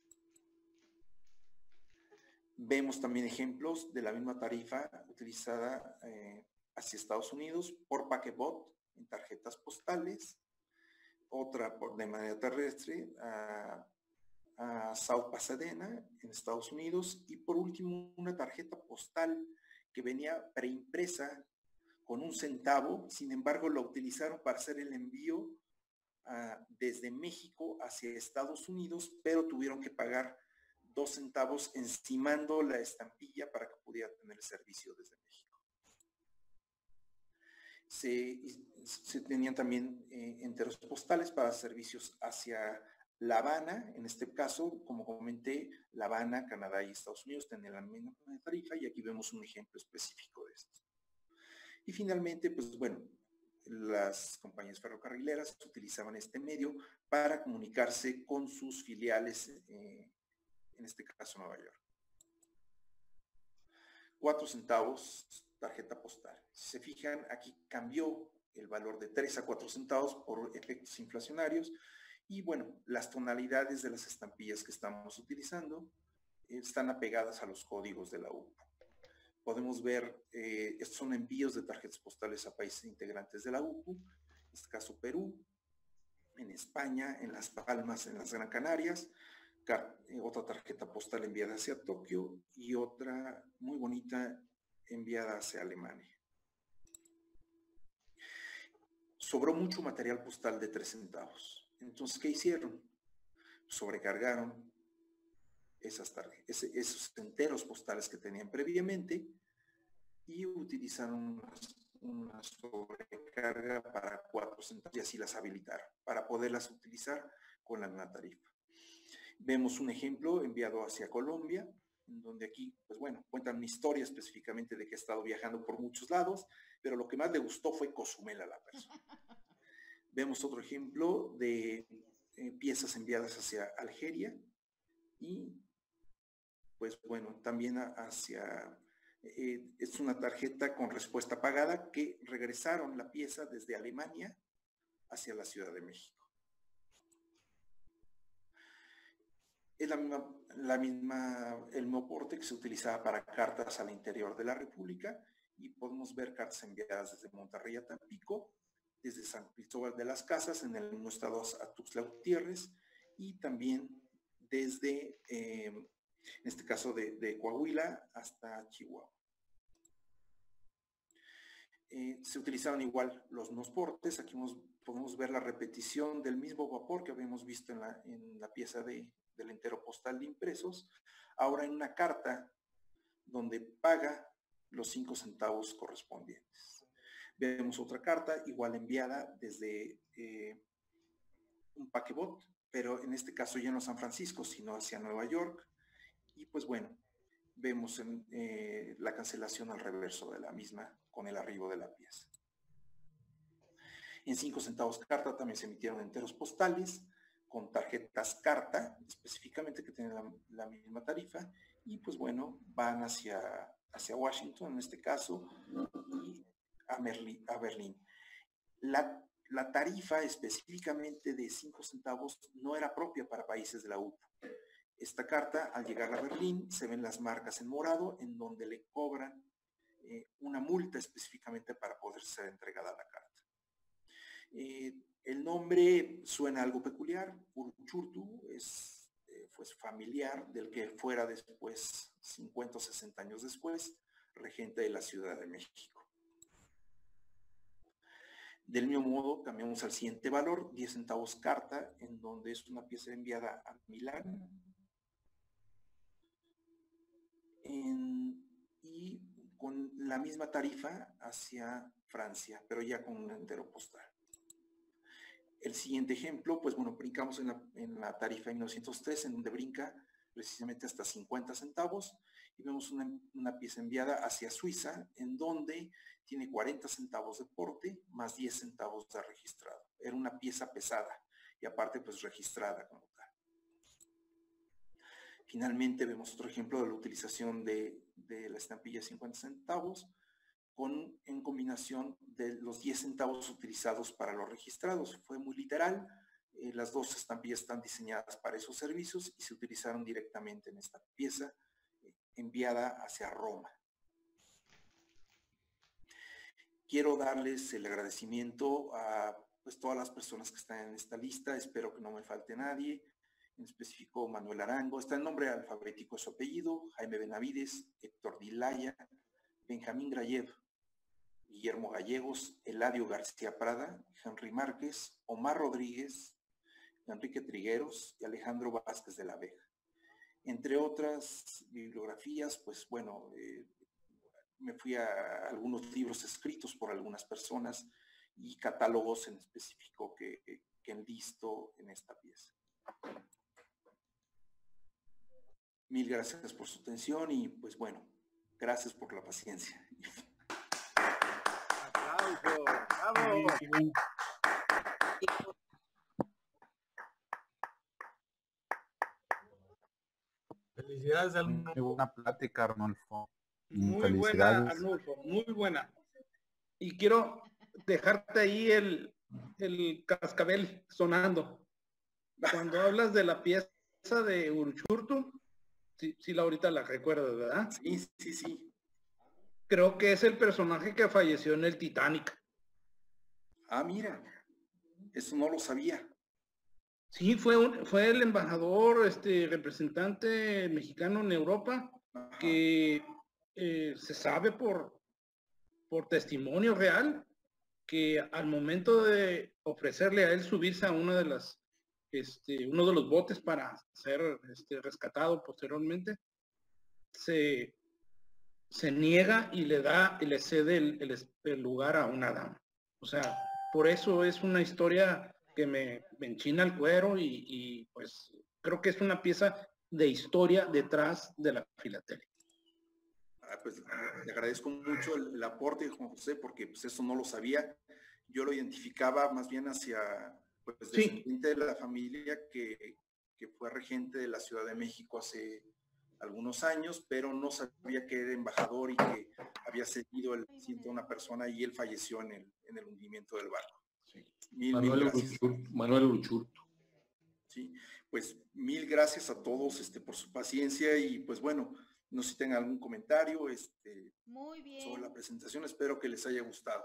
Vemos también ejemplos de la misma tarifa utilizada hacia Estados Unidos por Paquebot en tarjetas postales, otra de manera terrestre a South Pasadena en Estados Unidos, y por último una tarjeta postal que venía preimpresa con 1 centavo, sin embargo la utilizaron para hacer el envío desde México hacia Estados Unidos, pero tuvieron que pagar 2 centavos encimando la estampilla para que pudiera tener el servicio desde México. Se tenían también enteros postales para servicios hacia La Habana, en este caso, como comenté, La Habana, Canadá y Estados Unidos tenían la misma tarifa, y aquí vemos un ejemplo específico de esto. Y finalmente, pues bueno, las compañías ferrocarrileras utilizaban este medio para comunicarse con sus filiales, en este caso Nueva York. 4 centavos tarjeta postal. Si se fijan, aquí cambió el valor de 3 a 4 centavos por efectos inflacionarios, y bueno, las tonalidades de las estampillas que estamos utilizando están apegadas a los códigos de la UPO. Podemos ver, estos son envíos de tarjetas postales a países integrantes de la UPO, en este caso Perú, en España, en Las Palmas, en las Gran Canarias, otra tarjeta postal enviada hacia Tokio y otra muy bonita enviada hacia Alemania. Sobró mucho material postal de 3 centavos. Entonces, ¿qué hicieron? Sobrecargaron esos enteros postales que tenían previamente y utilizaron una sobrecarga para 4 centavos y así las habilitaron para poderlas utilizar con la misma tarifa. Vemos un ejemplo enviado hacia Colombia, en donde aquí, pues bueno, cuentan una historia específicamente de que ha estado viajando por muchos lados, pero lo que más le gustó fue Cozumel a la persona. Vemos otro ejemplo de piezas enviadas hacia Algeria y, pues bueno, también hacia... es una tarjeta con respuesta pagada que regresaron la pieza desde Alemania hacia la Ciudad de México. Es el mismo porte que se utilizaba para cartas al interior de la República, y podemos ver cartas enviadas desde Monterrey a Tampico, desde San Cristóbal de las Casas, en el mismo estado, a Tuxtla Gutiérrez, y también desde, en este caso, de Coahuila hasta Chihuahua. Se utilizaron igual los mismos portes. Aquí podemos ver la repetición del mismo vapor que habíamos visto en la pieza del entero postal de impresos, ahora en una carta donde paga los 5 centavos correspondientes. Vemos otra carta igual enviada desde un paquebot, pero en este caso ya no a San Francisco, sino hacia Nueva York, y pues bueno, vemos la cancelación al reverso de la misma con el arribo de la pieza. En 5 centavos carta también se emitieron enteros postales con tarjetas carta, específicamente que tienen la misma tarifa, y pues bueno, van hacia Washington en este caso, y a Berlín. La tarifa específicamente de 5 centavos no era propia para países de la UPA. Esta carta, al llegar a Berlín, se ven las marcas en morado, en donde le cobran una multa específicamente para poder ser entregada la carta. El nombre suena algo peculiar. Uruchurtu fue familiar del que fuera después, 50 o 60 años después, regente de la Ciudad de México. Del mismo modo, cambiamos al siguiente valor, 10 centavos carta, en donde es una pieza enviada a Milán. Y con la misma tarifa hacia Francia, pero ya con un entero postal. El siguiente ejemplo, pues bueno, brincamos en la tarifa de 1903, en donde brinca precisamente hasta 50 centavos, y vemos una pieza enviada hacia Suiza, en donde tiene 40 centavos de porte, más 10 centavos de registrado. Era una pieza pesada, y aparte pues registrada como tal. Finalmente vemos otro ejemplo de la utilización de la estampilla de 50 centavos, en combinación de los 10 centavos utilizados para los registrados. Fue muy literal. Las dos estampillas están diseñadas para esos servicios y se utilizaron directamente en esta pieza enviada hacia Roma. Quiero darles el agradecimiento a pues, todas las personas que están en esta lista. Espero que no me falte nadie. En específico, Manuel Arango. Está el nombre alfabético de su apellido. Jaime Benavides, Héctor Dilaya, Benjamín Grayev, Guillermo Gallegos, Eladio García Prada, Henry Márquez, Omar Rodríguez, Enrique Trigueros y Alejandro Vázquez de la Vega. Entre otras bibliografías, pues bueno, me fui a algunos libros escritos por algunas personas y catálogos en específico que enlisto en esta pieza. Mil gracias por su atención y pues bueno, gracias por la paciencia. ¡Aplausos! ¡Bravo! Felicidades, Arnulfo. Muy buena plática, Arnulfo. Muy buena, Arnulfo, muy buena. Y quiero dejarte ahí el cascabel sonando. Cuando hablas de la pieza de Uruchurtu, sí, ahorita la recuerdas, ¿verdad? Sí. Creo que es el personaje que falleció en el Titanic. Ah, mira, eso no lo sabía. Sí, fue el embajador, representante mexicano en Europa. Ajá. Que se sabe por testimonio real que al momento de ofrecerle a él subirse a uno de los botes para ser rescatado posteriormente, se niega y le cede el lugar a una dama. O sea, por eso es una historia que me enchina el cuero y pues creo que es una pieza de historia detrás de la filatelia. Pues le agradezco mucho el aporte de Juan José, porque pues eso no lo sabía. Yo lo identificaba más bien hacia pues descendiente de la familia que fue regente de la Ciudad de México hace algunos años, pero no sabía que era embajador y que había cedido el asiento a una persona y él falleció en el hundimiento del barco. Sí. Manuel Uruchurtu. Sí, pues mil gracias a todos por su paciencia y pues bueno, no sé si tengan algún comentario Muy bien. sobre la presentación, espero que les haya gustado.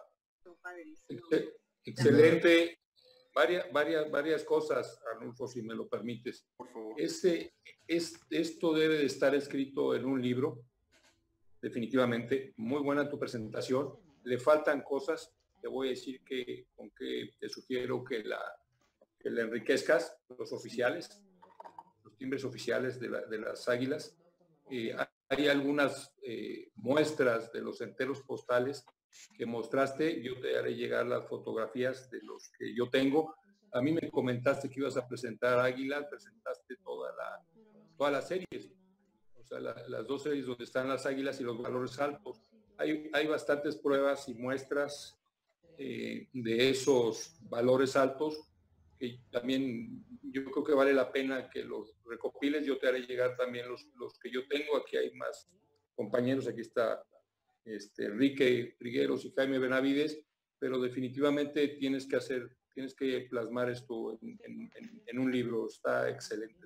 Excelente. Varias cosas, Arnulfo, si me lo permites. Por favor. Esto debe de estar escrito en un libro, definitivamente. Muy buena tu presentación. Le faltan cosas. Te voy a decir con que te sugiero que la enriquezcas, los oficiales, los timbres oficiales de las águilas. Hay algunas muestras de los enteros postales que mostraste. Yo te haré llegar las fotografías de los que yo tengo. A mí me comentaste que ibas a presentar águilas, presentaste todas las series, o sea, las dos series donde están las águilas y los valores altos. Hay bastantes pruebas y muestras de esos valores altos que también yo creo que vale la pena que los recopiles. Yo te haré llegar también los que yo tengo. Aquí hay más compañeros, aquí está Enrique Trigueros y Jaime Benavides, pero definitivamente tienes que plasmar esto en un libro. Está excelente.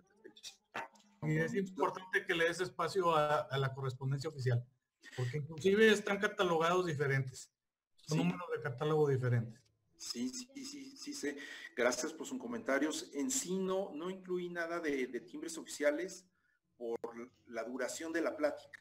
Y es importante que le des espacio a la correspondencia oficial, porque inclusive están catalogados diferentes, son números de catálogo diferentes. Sí, sé. Gracias por sus comentarios. En sí no incluí nada de timbres oficiales por la duración de la plática.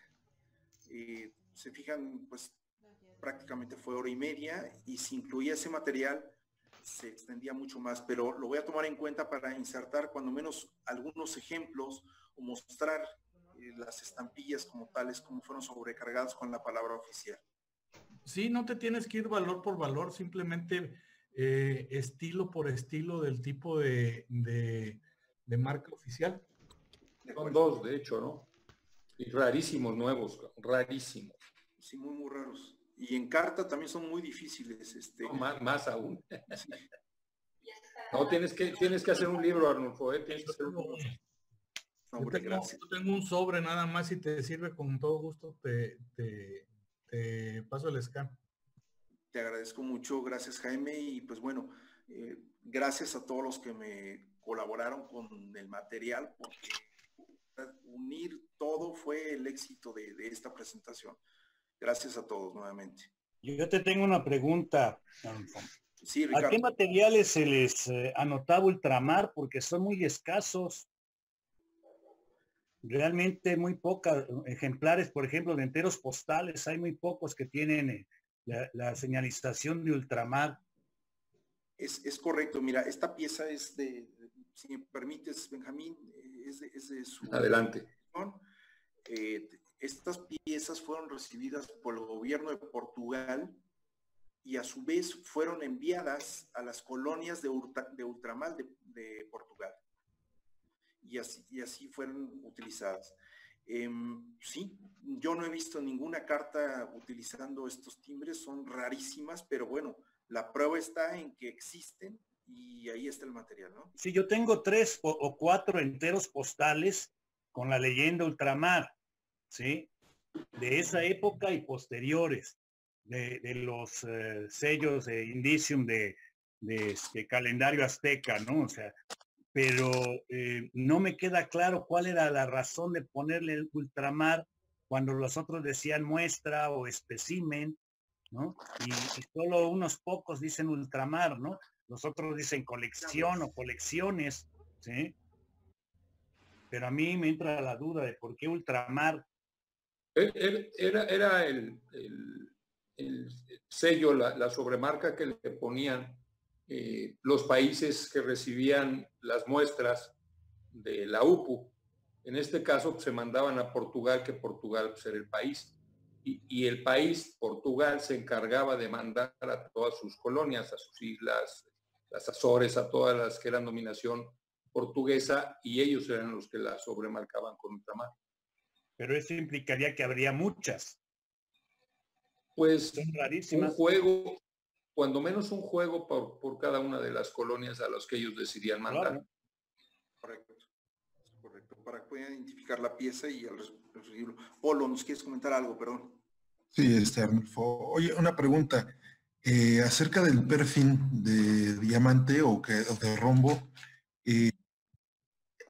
Se fijan, pues prácticamente fue 1 hora y media, y si incluía ese material se extendía mucho más, pero lo voy a tomar en cuenta para insertar cuando menos algunos ejemplos o mostrar las estampillas como tales, como fueron sobrecargadas con la palabra oficial. Sí, no te tienes que ir valor por valor, simplemente estilo por estilo del tipo de marca oficial. Son dos, de hecho, ¿no? Y rarísimos nuevos, rarísimos. Sí, muy raros. Y en carta también son muy difíciles. No, más aún. Sí. No, tienes que hacer un libro, Arnulfo, Tienes que hacer un libro. Yo tengo un sobre nada más, si te sirve, con todo gusto te paso el scan. Te agradezco mucho, gracias Jaime, y pues bueno, gracias a todos los que me colaboraron con el material, porque unir todo fue el éxito de esta presentación. Gracias a todos nuevamente. Yo te tengo una pregunta, Arnulfo. Sí, Ricardo. ¿A qué materiales se les anotaba ultramar? Porque son muy escasos. Realmente muy pocos ejemplares, por ejemplo, de enteros postales. Hay muy pocos que tienen la señalización de ultramar. Es correcto. Mira, esta pieza es si me permites, Benjamín, es de su... Adelante. Estas piezas fueron recibidas por el gobierno de Portugal y a su vez fueron enviadas a las colonias de ultramar de Portugal. Y así fueron utilizadas. Sí, yo no he visto ninguna carta utilizando estos timbres, son rarísimas, pero bueno, la prueba está en que existen y ahí está el material, ¿no? Sí, yo tengo 3 o 4 enteros postales con la leyenda ultramar, ¿sí? De esa época y posteriores, de los sellos de indicium de calendario azteca, ¿no? O sea, pero no me queda claro cuál era la razón de ponerle el ultramar cuando los otros decían muestra o espécimen, ¿no? Y solo unos pocos dicen ultramar, ¿no? Los otros dicen colección o colecciones, ¿sí? Pero a mí me entra la duda de por qué ultramar. Era el sello, la sobremarca que le ponían los países que recibían las muestras de la UPU. En este caso se mandaban a Portugal, que Portugal pues, era el país. Y el país, Portugal, se encargaba de mandar a todas sus colonias, a sus islas, las Azores, a todas las que eran dominación portuguesa, y ellos eran los que la sobremarcaban con ultramar. Pero eso implicaría que habría muchas. Pues un juego, cuando menos un juego por cada una de las colonias a las que ellos decidían mandar. Claro. Correcto, para que puedan identificar la pieza y el libro. Polo, ¿nos quieres comentar algo? Perdón. Sí, Arnulfo. Oye, una pregunta. Acerca del perfil de diamante o de rombo,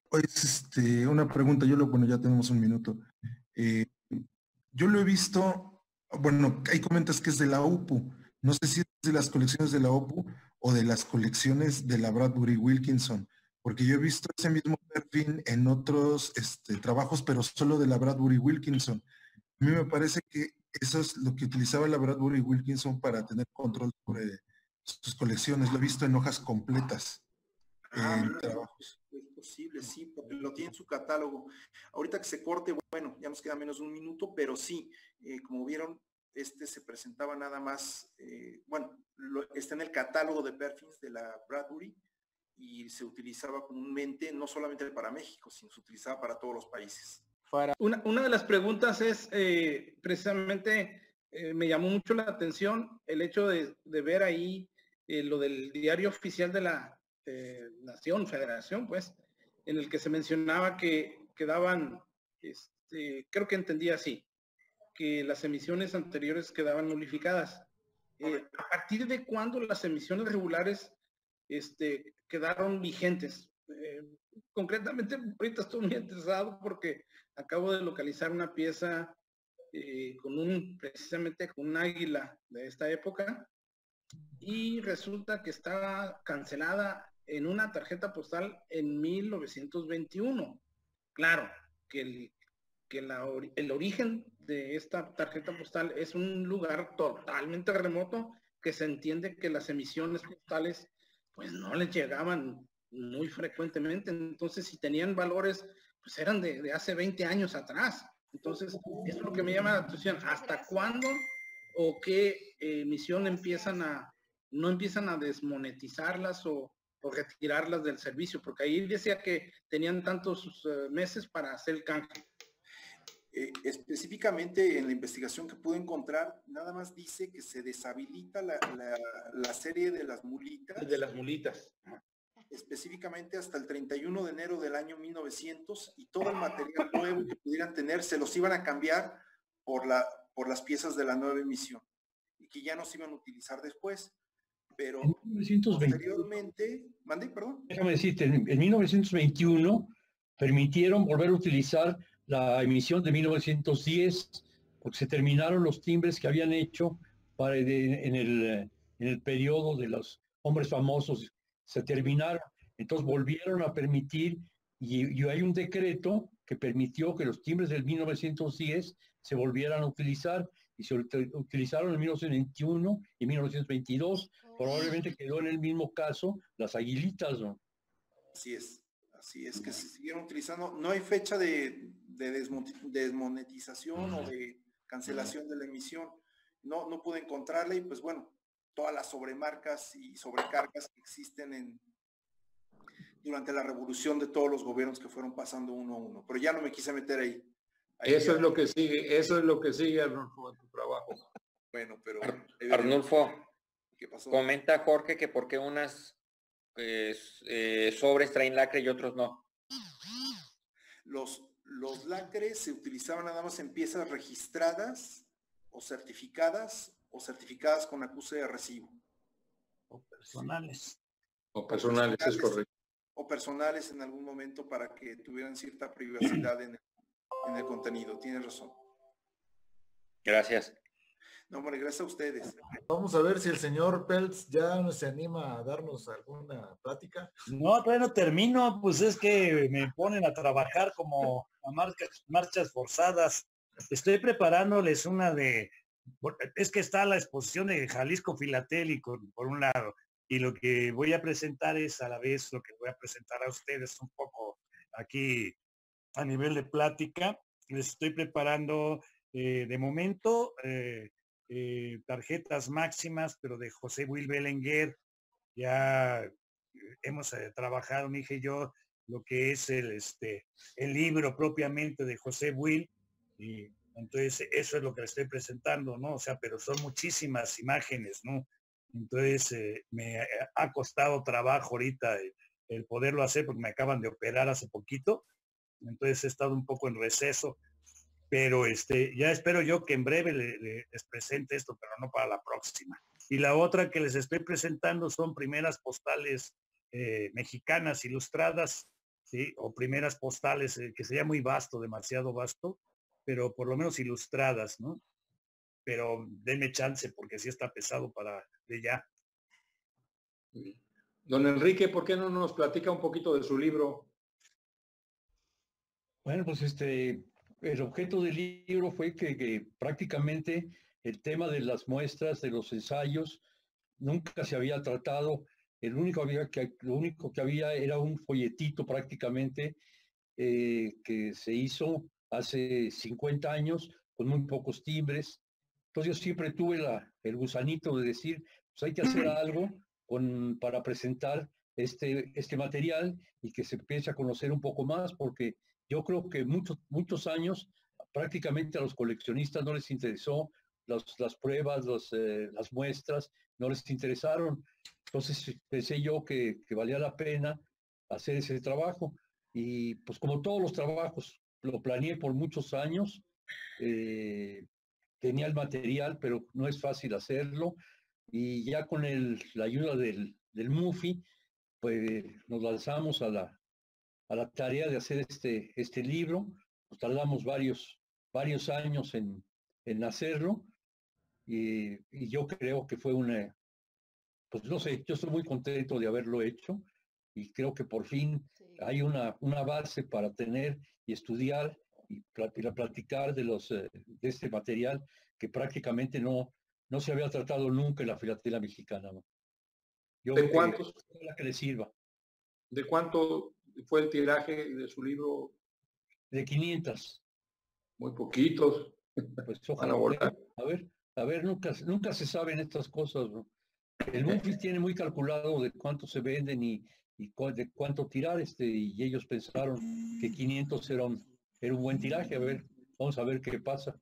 Pues una pregunta, bueno, ya tenemos un minuto. Yo lo he visto, bueno, hay comentas que es de la OPU. No sé si es de las colecciones de la OPU o de las colecciones de la Bradbury Wilkinson, porque yo he visto ese mismo perfil en otros trabajos, pero solo de la Bradbury Wilkinson. A mí me parece que eso es lo que utilizaba la Bradbury Wilkinson para tener control sobre sus colecciones. Lo he visto en hojas completas, en trabajos. Es posible, sí, porque lo tiene en su catálogo. Ahorita que se corte, bueno, ya nos queda menos de un minuto, pero sí, como vieron, se presentaba nada más, bueno, está en el catálogo de perfils de la Bradbury y se utilizaba comúnmente, no solamente para México, sino se utilizaba para todos los países. Una de las preguntas es, precisamente, me llamó mucho la atención el hecho de ver ahí lo del diario oficial de la Nación, Federación, pues, en el que se mencionaba que quedaban, creo que entendía así, que las emisiones anteriores quedaban nulificadas. ¿A partir de cuándo las emisiones regulares quedaron vigentes? Concretamente, ahorita estoy muy interesado porque acabo de localizar una pieza precisamente con un águila de esta época, y resulta que está cancelada en una tarjeta postal en 1921. Claro, que el origen de esta tarjeta postal es un lugar totalmente remoto, que se entiende que las emisiones postales pues no les llegaban muy frecuentemente. Entonces, si tenían valores, pues eran de hace 20 años atrás. Entonces, eso es lo que me llama la atención. ¿Hasta cuándo o qué emisión no empiezan a desmonetizarlas o retirarlas del servicio? Porque ahí decía que tenían tantos meses para hacer el canje. Específicamente en la investigación que pude encontrar, nada más dice que se deshabilita la serie de las mulitas. De las mulitas. Específicamente hasta el 31 de enero del año 1900, y todo el material nuevo que pudieran tener se los iban a cambiar por las piezas de la nueva emisión y que ya no se iban a utilizar después. Pero posteriormente, perdón. Déjame decirte, en 1921 permitieron volver a utilizar la emisión de 1910 porque se terminaron los timbres que habían hecho en el periodo de los hombres famosos. Se terminaron, entonces volvieron a permitir, y hay un decreto que permitió que los timbres del 1910 se volvieran a utilizar, y se utilizaron en 1921 y 1922. Probablemente quedó en el mismo caso las aguilitas, ¿no? Así es que se siguieron utilizando. No hay fecha de desmonetización o de cancelación de la emisión. No pude encontrarla, y pues bueno, todas las sobremarcas y sobrecargas que existen durante la revolución de todos los gobiernos que fueron pasando uno a uno. Pero ya no me quise meter ahí. Eso es lo que sigue, Arnulfo, en tu trabajo. Bueno, pero... Arnulfo, ¿qué pasó? Comenta Jorge que por qué unas sobres traen lacre y otros no. Los lacres se utilizaban nada más en piezas registradas o certificadas con acuse de recibo. O personales. O personales, es correcto. O personales en algún momento, para que tuvieran cierta privacidad en el contenido. Tienes razón. Gracias. No, hombre, gracias a ustedes. Vamos a ver si el señor Peltz ya se anima a darnos alguna plática. No, todavía no termino, pues es que me ponen a trabajar como a marchas forzadas. Estoy preparándoles es que está la exposición de Jalisco Filatélico, por un lado, y lo que voy a presentar es a la vez lo que voy a presentar a ustedes un poco aquí a nivel de plática. Les estoy preparando de momento tarjetas máximas, pero de José Will Belenguer. Ya hemos trabajado, mi hija y yo, lo que es el libro propiamente de José Will, y entonces eso es lo que le estoy presentando, ¿no? O sea, pero son muchísimas imágenes, ¿no? Entonces me ha costado trabajo ahorita el poderlo hacer, porque me acaban de operar hace poquito, entonces he estado un poco en receso, pero ya espero yo que en breve les presente esto, pero no para la próxima. Y la otra que les estoy presentando son primeras postales mexicanas ilustradas ¿sí? O primeras postales, que sería muy vasto, demasiado vasto, pero por lo menos ilustradas, ¿no? Pero denme chance porque sí está pesado para de ya. Don Enrique, ¿por qué no nos platica un poquito de su libro? Bueno, pues el objeto del libro fue que prácticamente el tema de las muestras, de los ensayos, nunca se había tratado. Lo único que había era un folletito prácticamente que se hizo hace 50 años con muy pocos timbres. Entonces yo siempre tuve el gusanito de decir, pues hay que hacer algo para presentar este material y que se empiece a conocer un poco más, porque yo creo que muchos años prácticamente a los coleccionistas no les interesó las pruebas, las muestras, no les interesaron. Entonces pensé yo que valía la pena hacer ese trabajo. Y pues como todos los trabajos, lo planeé por muchos años, tenía el material, pero no es fácil hacerlo. Y ya con la ayuda del MUFI, pues nos lanzamos a la tarea de hacer este libro. Nos tardamos varios años en hacerlo. Y yo creo que fue pues no sé, yo estoy muy contento de haberlo hecho y creo que por fin hay una base para tener y estudiar y platicar de este material que prácticamente no se había tratado nunca en la filatelia mexicana, ¿no? Yo ¿De creo cuántos? que la que le sirva. ¿De cuánto fue el tiraje de su libro? De 500. Muy poquitos. Pues ojalá. A ver, nunca se saben estas cosas, ¿no? El MUFI tiene muy calculado de cuánto se venden y de cuánto tirar, y ellos pensaron que 500 era un buen tiraje. A ver, vamos a ver qué pasa.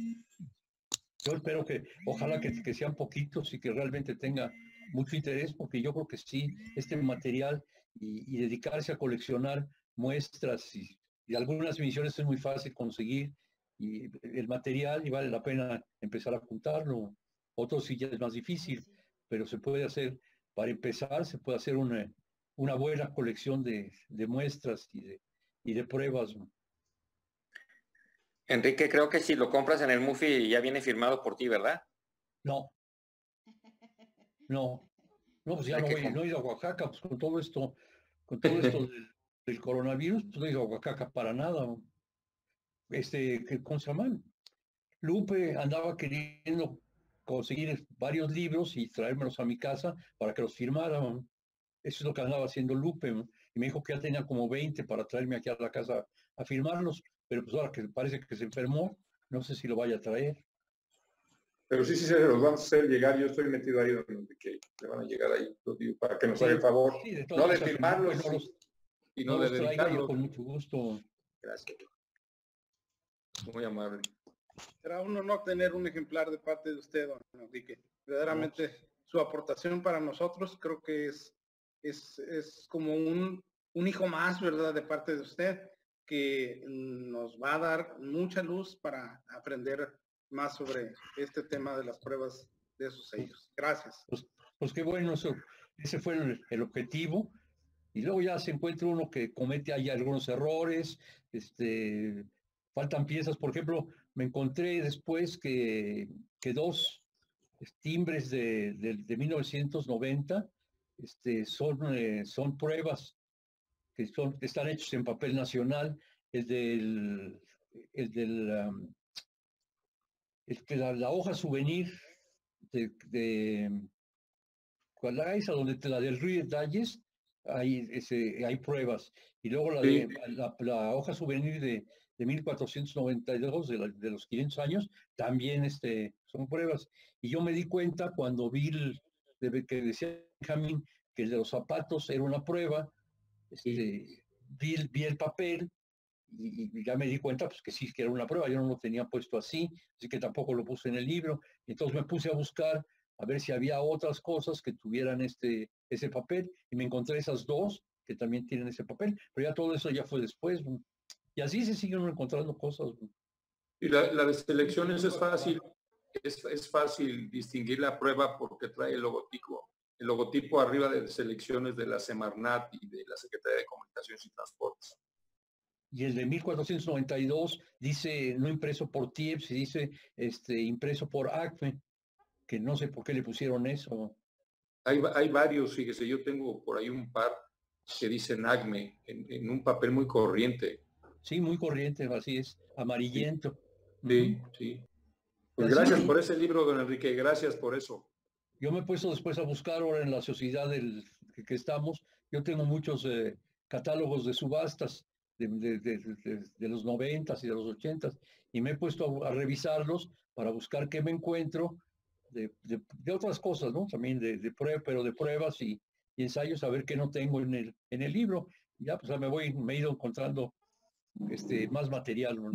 Yo espero ojalá que sean poquitos y que realmente tenga mucho interés, porque yo creo que sí, este material y dedicarse a coleccionar muestras y algunas emisiones es muy fácil conseguir y el material y vale la pena empezar a juntarlo. Otros sí ya es más difícil, pero se puede hacer, para empezar, se puede hacer una buena colección de muestras y de pruebas, ¿no? Enrique, creo que si lo compras en el MUFI ya viene firmado por ti, ¿verdad? No, pues ya no he ido a Oaxaca, pues con todo esto del coronavirus, pues no he ido a Oaxaca para nada. ¿Cómo se llama? Lupe andaba queriendo conseguir varios libros y traérmelos a mi casa para que los firmaran. Eso es lo que andaba haciendo Lupe, ¿no? Y me dijo que ya tenía como 20 para traerme aquí a la casa a firmarlos, pero pues ahora que parece que se enfermó, no sé si lo vaya a traer. Pero sí, se los vamos a hacer llegar. Yo estoy metido ahí donde que le van a llegar ahí, para que nos haga el favor. No de firmarlos y no de dedicarlos. Con mucho gusto. Gracias. Muy amable. Será un honor tener un ejemplar de parte de usted, don Enrique. Verdaderamente su aportación para nosotros creo que es como un hijo más, ¿verdad? De parte de usted, que nos va a dar mucha luz para aprender más sobre este tema de las pruebas de esos sellos. Gracias. Pues qué bueno, ese fue el objetivo. Y luego ya se encuentra uno que comete ahí algunos errores, faltan piezas. Por ejemplo, me encontré después que dos timbres de 1990 son pruebas que están hechos en papel nacional. La hoja souvenir esa donde la del Ruiz Dalles, hay pruebas. Y luego la hoja souvenir de 1492, de los 500 años, también son pruebas. Y yo me di cuenta cuando vi que decía Benjamín que el de los zapatos era una prueba, vi el papel y ya me di cuenta pues que sí, que era una prueba. Yo no lo tenía puesto así que tampoco lo puse en el libro. Entonces me puse a buscar a ver si había otras cosas que tuvieran ese papel, y me encontré esas dos que también tienen ese papel, pero ya todo eso ya fue después, ¿no? Y así se siguen encontrando cosas, ¿no? Y la de selecciones es fácil distinguir la prueba porque trae el logotipo el logotipo arriba de selecciones de la Semarnat y de la Secretaría de Comunicaciones y Transportes. Y el de 1492 dice no impreso por TIEPS y dice impreso por ACME, que no sé por qué le pusieron eso. Hay varios, fíjese, yo tengo por ahí un par que dicen ACME en un papel muy corriente. Sí, muy corriente, así es, amarillento. Sí, sí. Pues gracias por ese libro, don Enrique, gracias por eso. Yo me he puesto después a buscar ahora en la sociedad que estamos. Yo tengo muchos catálogos de subastas de los 90s y de los 80s y me he puesto a revisarlos para buscar qué me encuentro de otras cosas, ¿no? También de pruebas y ensayos, a ver qué no tengo en el libro. Ya, pues me he ido encontrando más material, ¿no?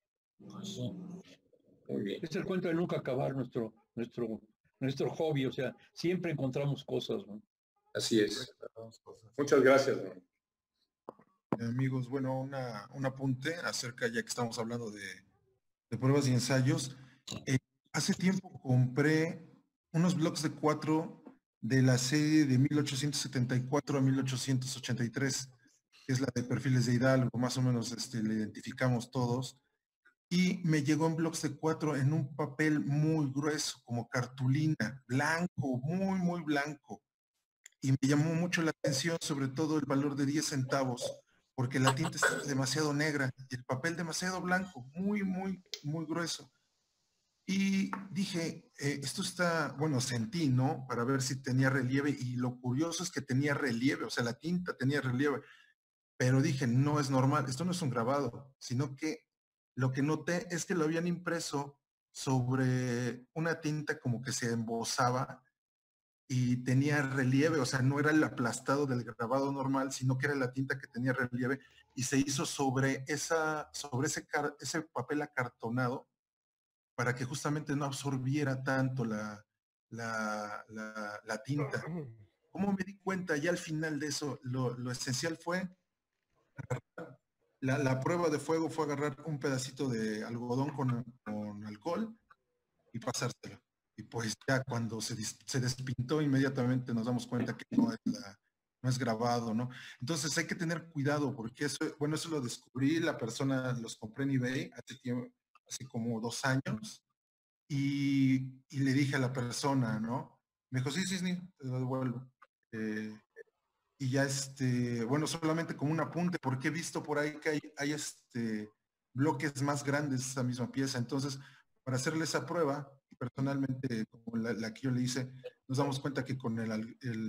Muy bien. Es el cuento de nunca acabar nuestro hobby, o sea, siempre encontramos cosas, ¿no? Así es. Muchas gracias, ¿no? Amigos, bueno, un apunte acerca, ya que estamos hablando de pruebas y ensayos. Hace tiempo compré unos blocs de 4 de la serie de 1874 a 1883, que es la de perfiles de Hidalgo, más o menos le identificamos todos. Y me llegó en blocks de 4 en un papel muy grueso, como cartulina, blanco, muy, muy blanco. Y me llamó mucho la atención, sobre todo el valor de 10 centavos, porque la tinta está demasiado negra y el papel demasiado blanco, muy, muy, muy grueso. Y dije, esto está, bueno, sentí, ¿no? Para ver si tenía relieve, y lo curioso es que tenía relieve, o sea, la tinta tenía relieve, pero dije, no es normal, esto no es un grabado, sino que lo que noté es que lo habían impreso sobre una tinta como que se embosaba y tenía relieve, o sea, no era el aplastado del grabado normal, sino que era la tinta que tenía relieve y se hizo sobre ese papel acartonado para que justamente no absorbiera tanto la tinta. ¿Cómo me di cuenta? Ya al final de eso, lo esencial fue la prueba de fuego fue agarrar un pedacito de algodón con alcohol y pasárselo. Y pues ya cuando se despintó, inmediatamente nos damos cuenta que no es grabado, ¿no? Entonces hay que tener cuidado porque eso lo descubrí, los compré en eBay hace como 2 años y le dije a la persona, ¿no? Me dijo, sí, te lo devuelvo. Y ya solamente como un apunte, porque he visto por ahí que hay bloques más grandes de esa misma pieza. Entonces, para hacerle esa prueba, personalmente, como la que yo le hice, nos damos cuenta que con el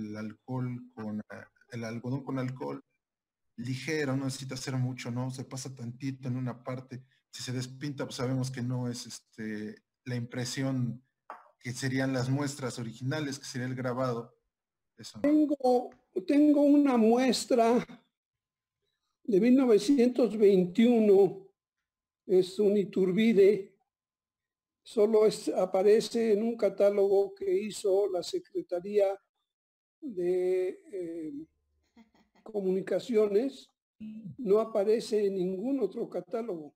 algodón con alcohol ligero, no necesita hacer mucho, ¿no? Se pasa tantito en una parte. Si se despinta, pues sabemos que no es la impresión que serían las muestras originales, que sería el grabado. Eso. Tengo una muestra de 1921, es un Iturbide, solo aparece en un catálogo que hizo la Secretaría de Comunicaciones, no aparece en ningún otro catálogo.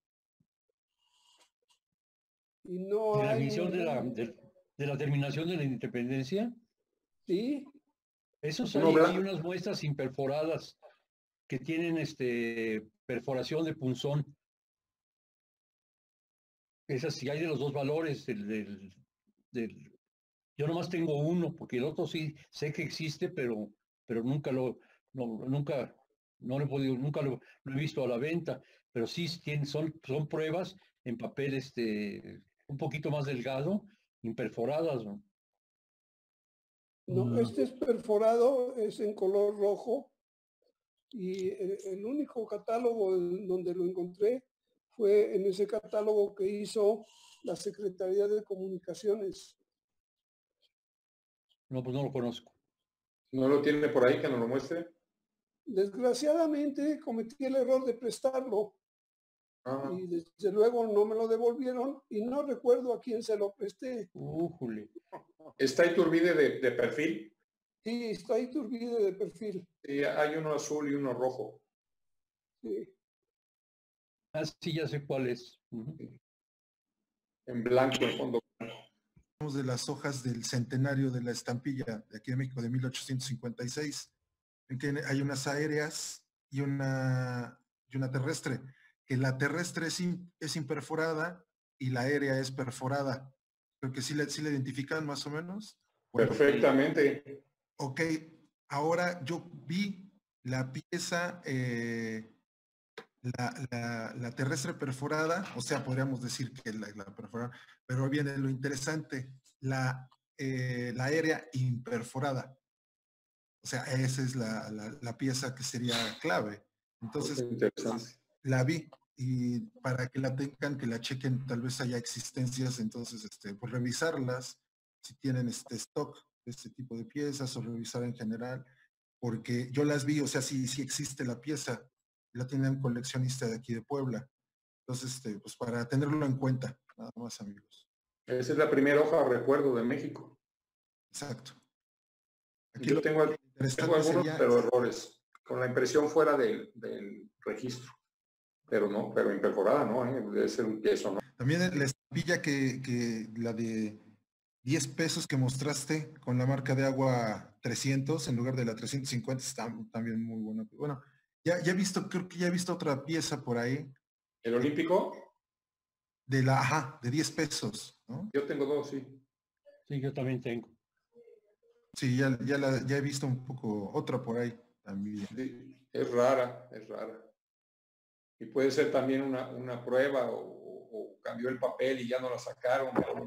Y no ¿De la hay emisión de la terminación de la independencia? Sí. Esos hay unas muestras imperforadas que tienen perforación de punzón. Esas sí hay de los dos valores. Yo nomás tengo uno, porque el otro sí sé que existe, pero nunca lo he podido, nunca lo he visto a la venta. Pero sí son pruebas en papel un poquito más delgado, imperforadas, ¿no? No, este es perforado, es en color rojo, y el único catálogo donde lo encontré fue en ese catálogo que hizo la Secretaría de Comunicaciones. No, pues no lo conozco. ¿No lo tiene por ahí que nos lo muestre? Desgraciadamente cometí el error de prestarlo. Y desde luego no me lo devolvieron y no recuerdo a quién se lo presté. ¿Está Iturbide de perfil? Sí, está Iturbide de perfil. Sí, hay uno azul y uno rojo. Sí. Ah, sí, ya sé cuál es. En blanco, en fondo blanco. de las hojas del centenario de la estampilla de aquí de México de 1856, en que hay unas aéreas y una terrestre, que la terrestre es imperforada y la aérea es perforada. Creo que sí le identifican más o menos. Bueno, perfectamente. Ok, ahora yo vi la pieza, la terrestre perforada, o sea, podríamos decir que la perforada, pero viene lo interesante, la aérea imperforada. O sea, esa es la pieza que sería clave. Entonces, la vi y para que la tengan, que la chequen, tal vez haya existencias, entonces, pues revisarlas, si tienen stock de este tipo de piezas o revisar en general, porque yo las vi, o sea, sí existe la pieza, la tiene un coleccionista de aquí de Puebla. Entonces, pues para tenerlo en cuenta, nada más, amigos. Esa es la primera hoja recuerdo de México. Exacto. Aquí yo tengo algunos, sería, pero errores, con la impresión fuera del registro. Pero no, pero imperforada, ¿no? Debe ser un queso, ¿no? También la estampilla que la de 10 pesos que mostraste con la marca de agua 300 en lugar de la 350 está también muy buena. Bueno, ya he visto, creo que ya he visto otra pieza por ahí. ¿El olímpico? De 10 pesos, ¿no? Yo tengo dos, sí. Sí, yo también tengo. Sí, ya he visto un poco otra por ahí también. Sí, es rara. Y puede ser también una prueba o cambió el papel y ya no la sacaron.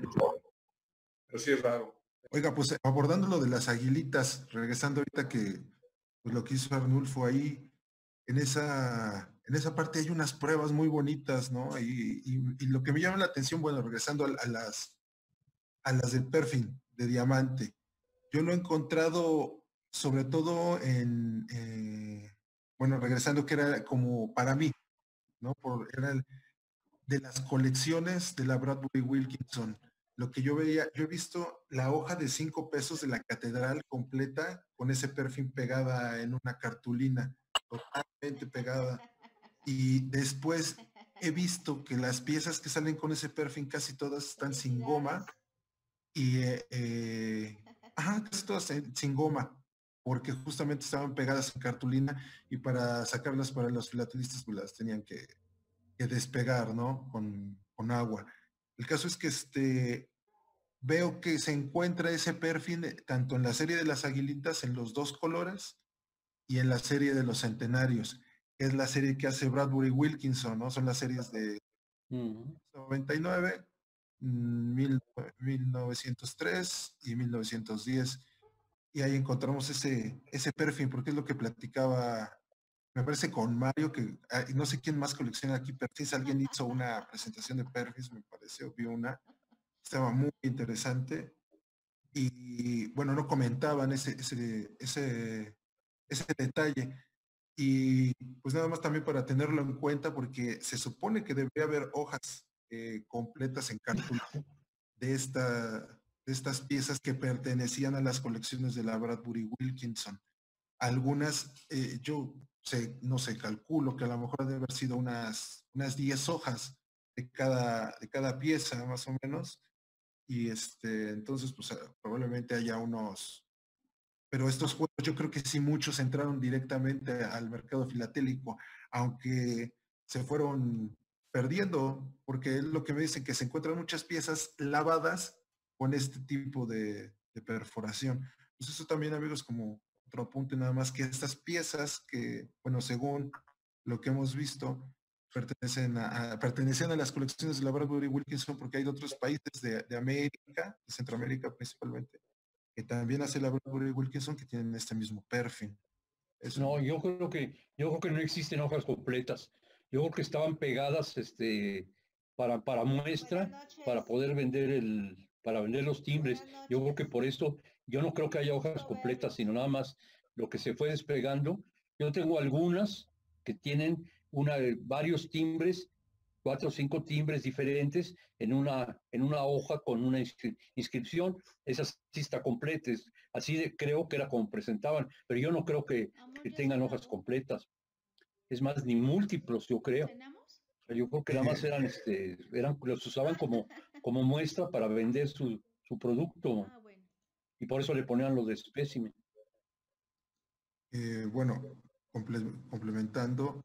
Pero sí es raro. Oiga, pues abordando lo de las aguilitas, regresando ahorita que pues, lo que hizo Arnulfo ahí, en esa parte hay unas pruebas muy bonitas, ¿no? Y lo que me llama la atención, bueno, regresando a las del perfil de diamante, yo lo he encontrado sobre todo bueno, regresando que era como para mí, ¿no? Era de las colecciones de la Bradbury Wilkinson. Lo que yo veía, yo he visto la hoja de 5 pesos de la catedral completa con ese perfil pegada en una cartulina, totalmente pegada. Y después he visto que las piezas que salen con ese perfil casi todas están sin goma y casi todas sin goma, porque justamente estaban pegadas en cartulina y para sacarlas para los filatelistas pues las tenían que despegar, ¿no? Con agua. El caso es que veo que se encuentra ese perfil tanto en la serie de las aguilitas en los 2 colores y en la serie de los centenarios, que es la serie que hace Bradbury Wilkinson, ¿no? Son las series de 99, 1903 y 1910. Y ahí encontramos ese perfil, porque es lo que platicaba, me parece, con Mario, que no sé quién más colecciona aquí perfils. Alguien hizo una presentación de perfils, me parece, vi una, estaba muy interesante. Y bueno, no comentaban ese detalle. Y pues nada más también para tenerlo en cuenta, porque se supone que debería haber hojas completas en cartulina de estas piezas que pertenecían a las colecciones de la Bradbury Wilkinson. Algunas, yo no sé, calculo que a lo mejor debe haber sido unas 10 hojas de cada pieza, más o menos. Y entonces, pues probablemente haya unos, pero estos juegos yo creo que sí muchos entraron directamente al mercado filatélico, aunque se fueron perdiendo, porque es lo que me dicen, que se encuentran muchas piezas lavadas con este tipo de perforación. Pues eso también, amigos, como otro apunte nada más, que estas piezas que, bueno, según lo que hemos visto, pertenecen a las colecciones de la Bradbury Wilkinson, porque hay de otros países de América, de Centroamérica principalmente, que también hace la Bradbury Wilkinson, que tienen este mismo perfil. No, yo creo que no existen hojas completas. Yo creo que estaban pegadas para muestra, para poder para vender los timbres. Yo creo que por esto, yo no creo que haya hojas completas, sino nada más lo que se fue despegando. Yo tengo algunas que tienen varios timbres, 4 o 5 timbres diferentes en una hoja con una inscripción. Esa sí está completa. Creo que era como presentaban, pero yo no creo que tengan hojas completas. Es más, ni múltiplos, yo creo. Yo creo que nada más los usaban como muestra para vender su producto. Ah, bueno. Y por eso le ponían los de espécimen. Bueno, complementando,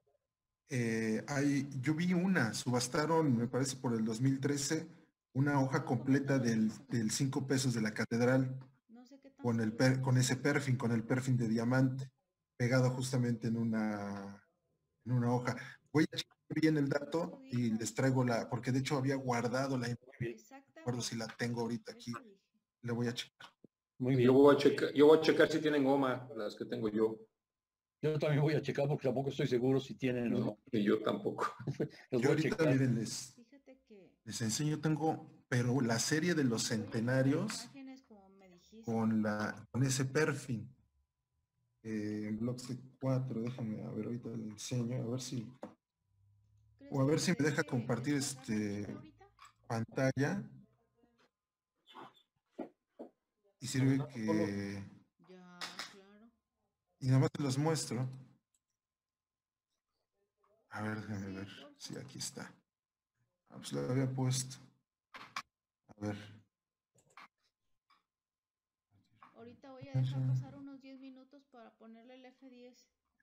yo vi subastaron, me parece por el 2013, una hoja completa del 5 pesos de la catedral No sé qué tan con ese perfil, con el perfil de diamante, pegado justamente en una hoja. Voy a checar bien el dato y les traigo porque de hecho había guardado la imagen. No recuerdo si la tengo ahorita aquí. Le voy a checar. Muy bien. Yo voy a checar si tienen goma, las que tengo yo. Yo también voy a checar porque tampoco estoy seguro si tienen o no. Y yo tampoco. Yo ahorita, miren, les enseño, pero la serie de los centenarios con ese perfil. En Blockset 4, déjame, a ver, ahorita le enseño, a ver si me deja compartir pantalla. Y sirve que... Ya, claro. Y nada más te los muestro. A ver, déjame ver si aquí está. Pues lo había puesto. A ver. Ahorita voy a dejar pasar unos 10 minutos para ponerle el F10.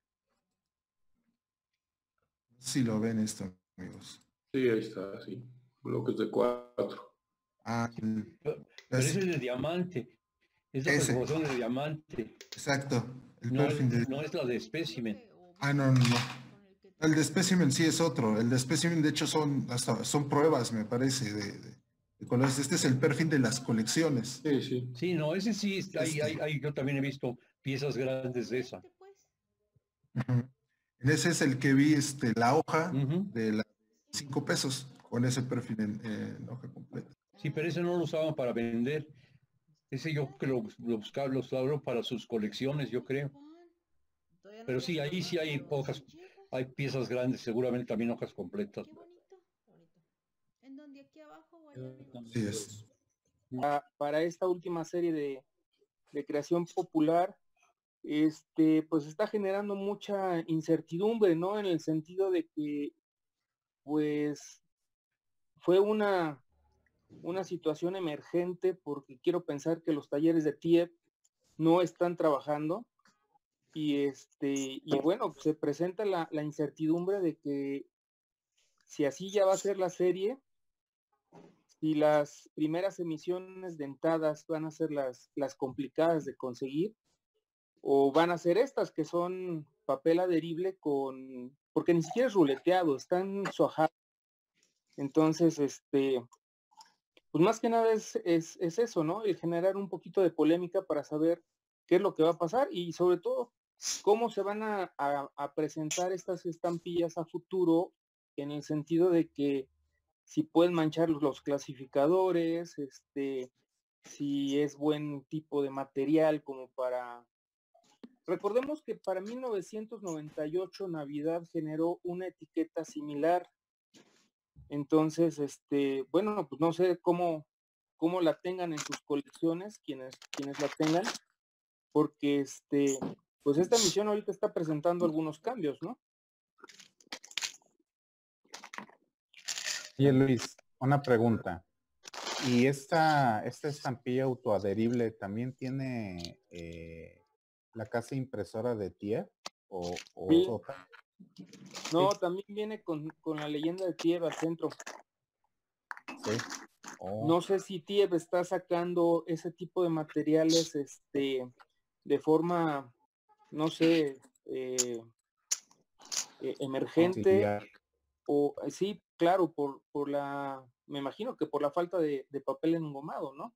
Si lo ven esto, amigos. Sí, ahí está, sí. Bloques de 4. Ah, pero ese es de diamante. Es la perforación de diamante. Exacto. No es la de espécimen. Ah, no. El de espécimen sí es otro. El de espécimen, de hecho, son pruebas, me parece, de colores. Este es el perfil de las colecciones. Sí. Sí, no, ese sí, yo también he visto piezas grandes de esa. En ese es el que vi la hoja de las 5 pesos, con ese perfil en hoja completa. Sí, pero ese no lo usaban para vender. Ese yo creo que lo buscaban, los usaban para sus colecciones, yo creo. Pero sí, ahí sí hay hojas, hay piezas grandes, seguramente también hojas completas. En donde aquí abajo o allá arriba. Sí es. Para esta última serie de creación popular, pues está generando mucha incertidumbre, ¿no? En el sentido de que, pues, fue una situación emergente, porque quiero pensar que los talleres de TIEP no están trabajando, y bueno, se presenta la incertidumbre de que si así ya va a ser la serie, si las primeras emisiones dentadas van a ser las complicadas de conseguir, o van a ser estas que son papel adherible porque ni siquiera es ruleteado, están soajados. Entonces, pues más que nada es eso, ¿no? El generar un poquito de polémica para saber qué es lo que va a pasar y sobre todo cómo se van a presentar estas estampillas a futuro, en el sentido de que si pueden manchar los clasificadores, si es buen tipo de material como para... Recordemos que para 1998 Navidad generó una etiqueta similar. Entonces, bueno, pues no sé cómo la tengan en sus colecciones, quienes la tengan, porque pues esta emisión ahorita está presentando algunos cambios, ¿no? Oye, Luis, una pregunta. ¿Y esta estampilla autoadherible también tiene la casa impresora de TIEP? Sí. No, también viene con la leyenda de TIEP al centro. Sí. Oh. No sé si TIEP está sacando ese tipo de materiales de forma, no sé, emergente, o sí, claro, por la, me imagino que por la falta de papel engomado, ¿no?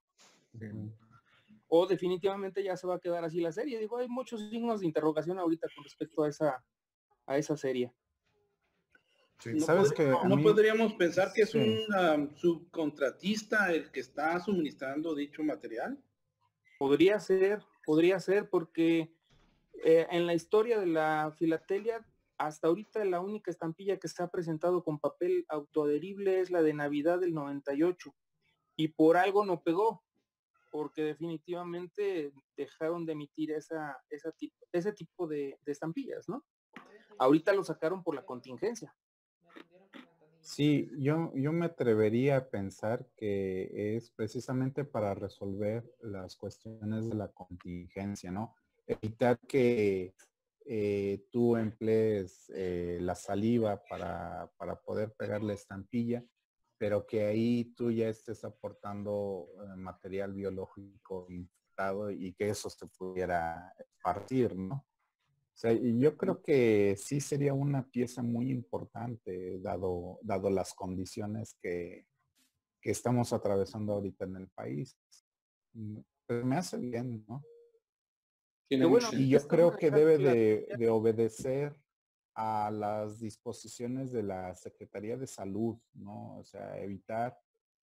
O definitivamente ya se va a quedar así la serie. Digo, hay muchos signos de interrogación ahorita con respecto a esa serie. Sí. ¿No podríamos pensar que es un subcontratista el que está suministrando dicho material? Podría ser, porque en la historia de la filatelia, hasta ahorita la única estampilla que se ha presentado con papel autoadherible es la de Navidad del 98, y por algo no pegó, porque definitivamente dejaron de emitir ese tipo de estampillas, ¿no? Ahorita lo sacaron por la contingencia. Sí, yo me atrevería a pensar que es precisamente para resolver las cuestiones de la contingencia, ¿no? Evitar que tú emplees la saliva para poder pegar la estampilla, pero que ahí tú ya estés aportando material biológico infectado y que eso se pudiera esparcir, ¿no? O sea, y yo creo que sí sería una pieza muy importante, dado las condiciones que estamos atravesando ahorita en el país. Pues me hace bien, ¿no? Y yo creo que debe de obedecer a las disposiciones de la Secretaría de Salud, ¿no? O sea, evitar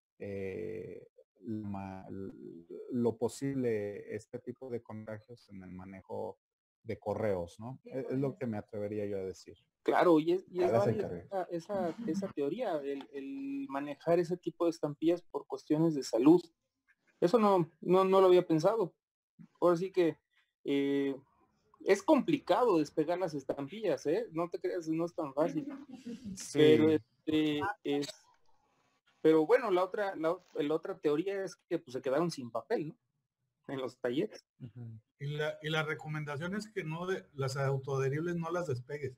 lo posible este tipo de contagios en el manejo de correos, ¿no? Es lo que me atrevería yo a decir. Claro, y es válida esa teoría, el manejar ese tipo de estampillas por cuestiones de salud. Eso no lo había pensado. Ahora sí que es complicado despegar las estampillas, ¿eh? No te creas, no es tan fácil. Sí. Pero bueno, la otra teoría es que pues se quedaron sin papel, ¿no? En los talleres. Y la recomendación es que las autoadheribles no las despegues.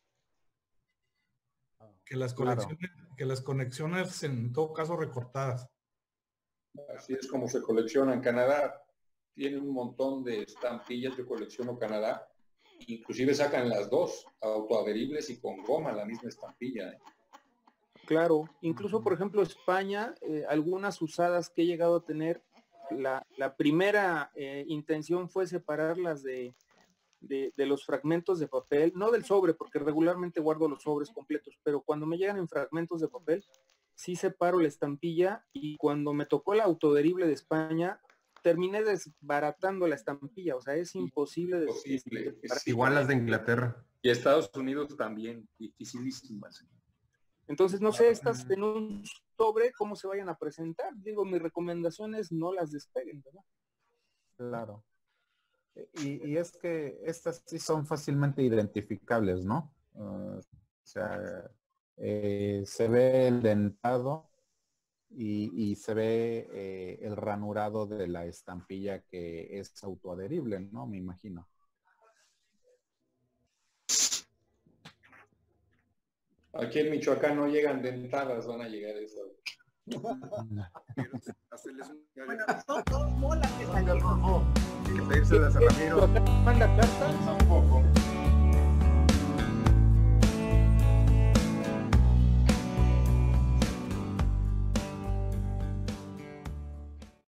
Que las conexiones en todo caso recortadas. Así es como se colecciona en Canadá. Tiene un montón de estampillas, yo colecciono Canadá. Inclusive sacan las dos, autoadheribles y con goma, la misma estampilla. Claro, incluso por ejemplo España, algunas usadas que he llegado a tener, la primera intención fue separarlas de los fragmentos de papel, no del sobre, porque regularmente guardo los sobres completos, pero cuando me llegan en fragmentos de papel, sí separo la estampilla, y cuando me tocó la autoadherible de España, terminé desbaratando la estampilla, o sea, es imposible. Igual las de Inglaterra. Y Estados Unidos también, dificilísimas. Entonces, no sé, estas en un sobre, cómo se vayan a presentar. Digo, mi recomendación es no las despeguen, ¿verdad? Claro. Y es que estas sí son fácilmente identificables, ¿no? O sea, se ve el dentado y se ve el ranurado de la estampilla que es autoadherible, ¿no? Me imagino. Aquí en Michoacán no llegan dentadas, van a llegar eso. Manda cartas. Tampoco.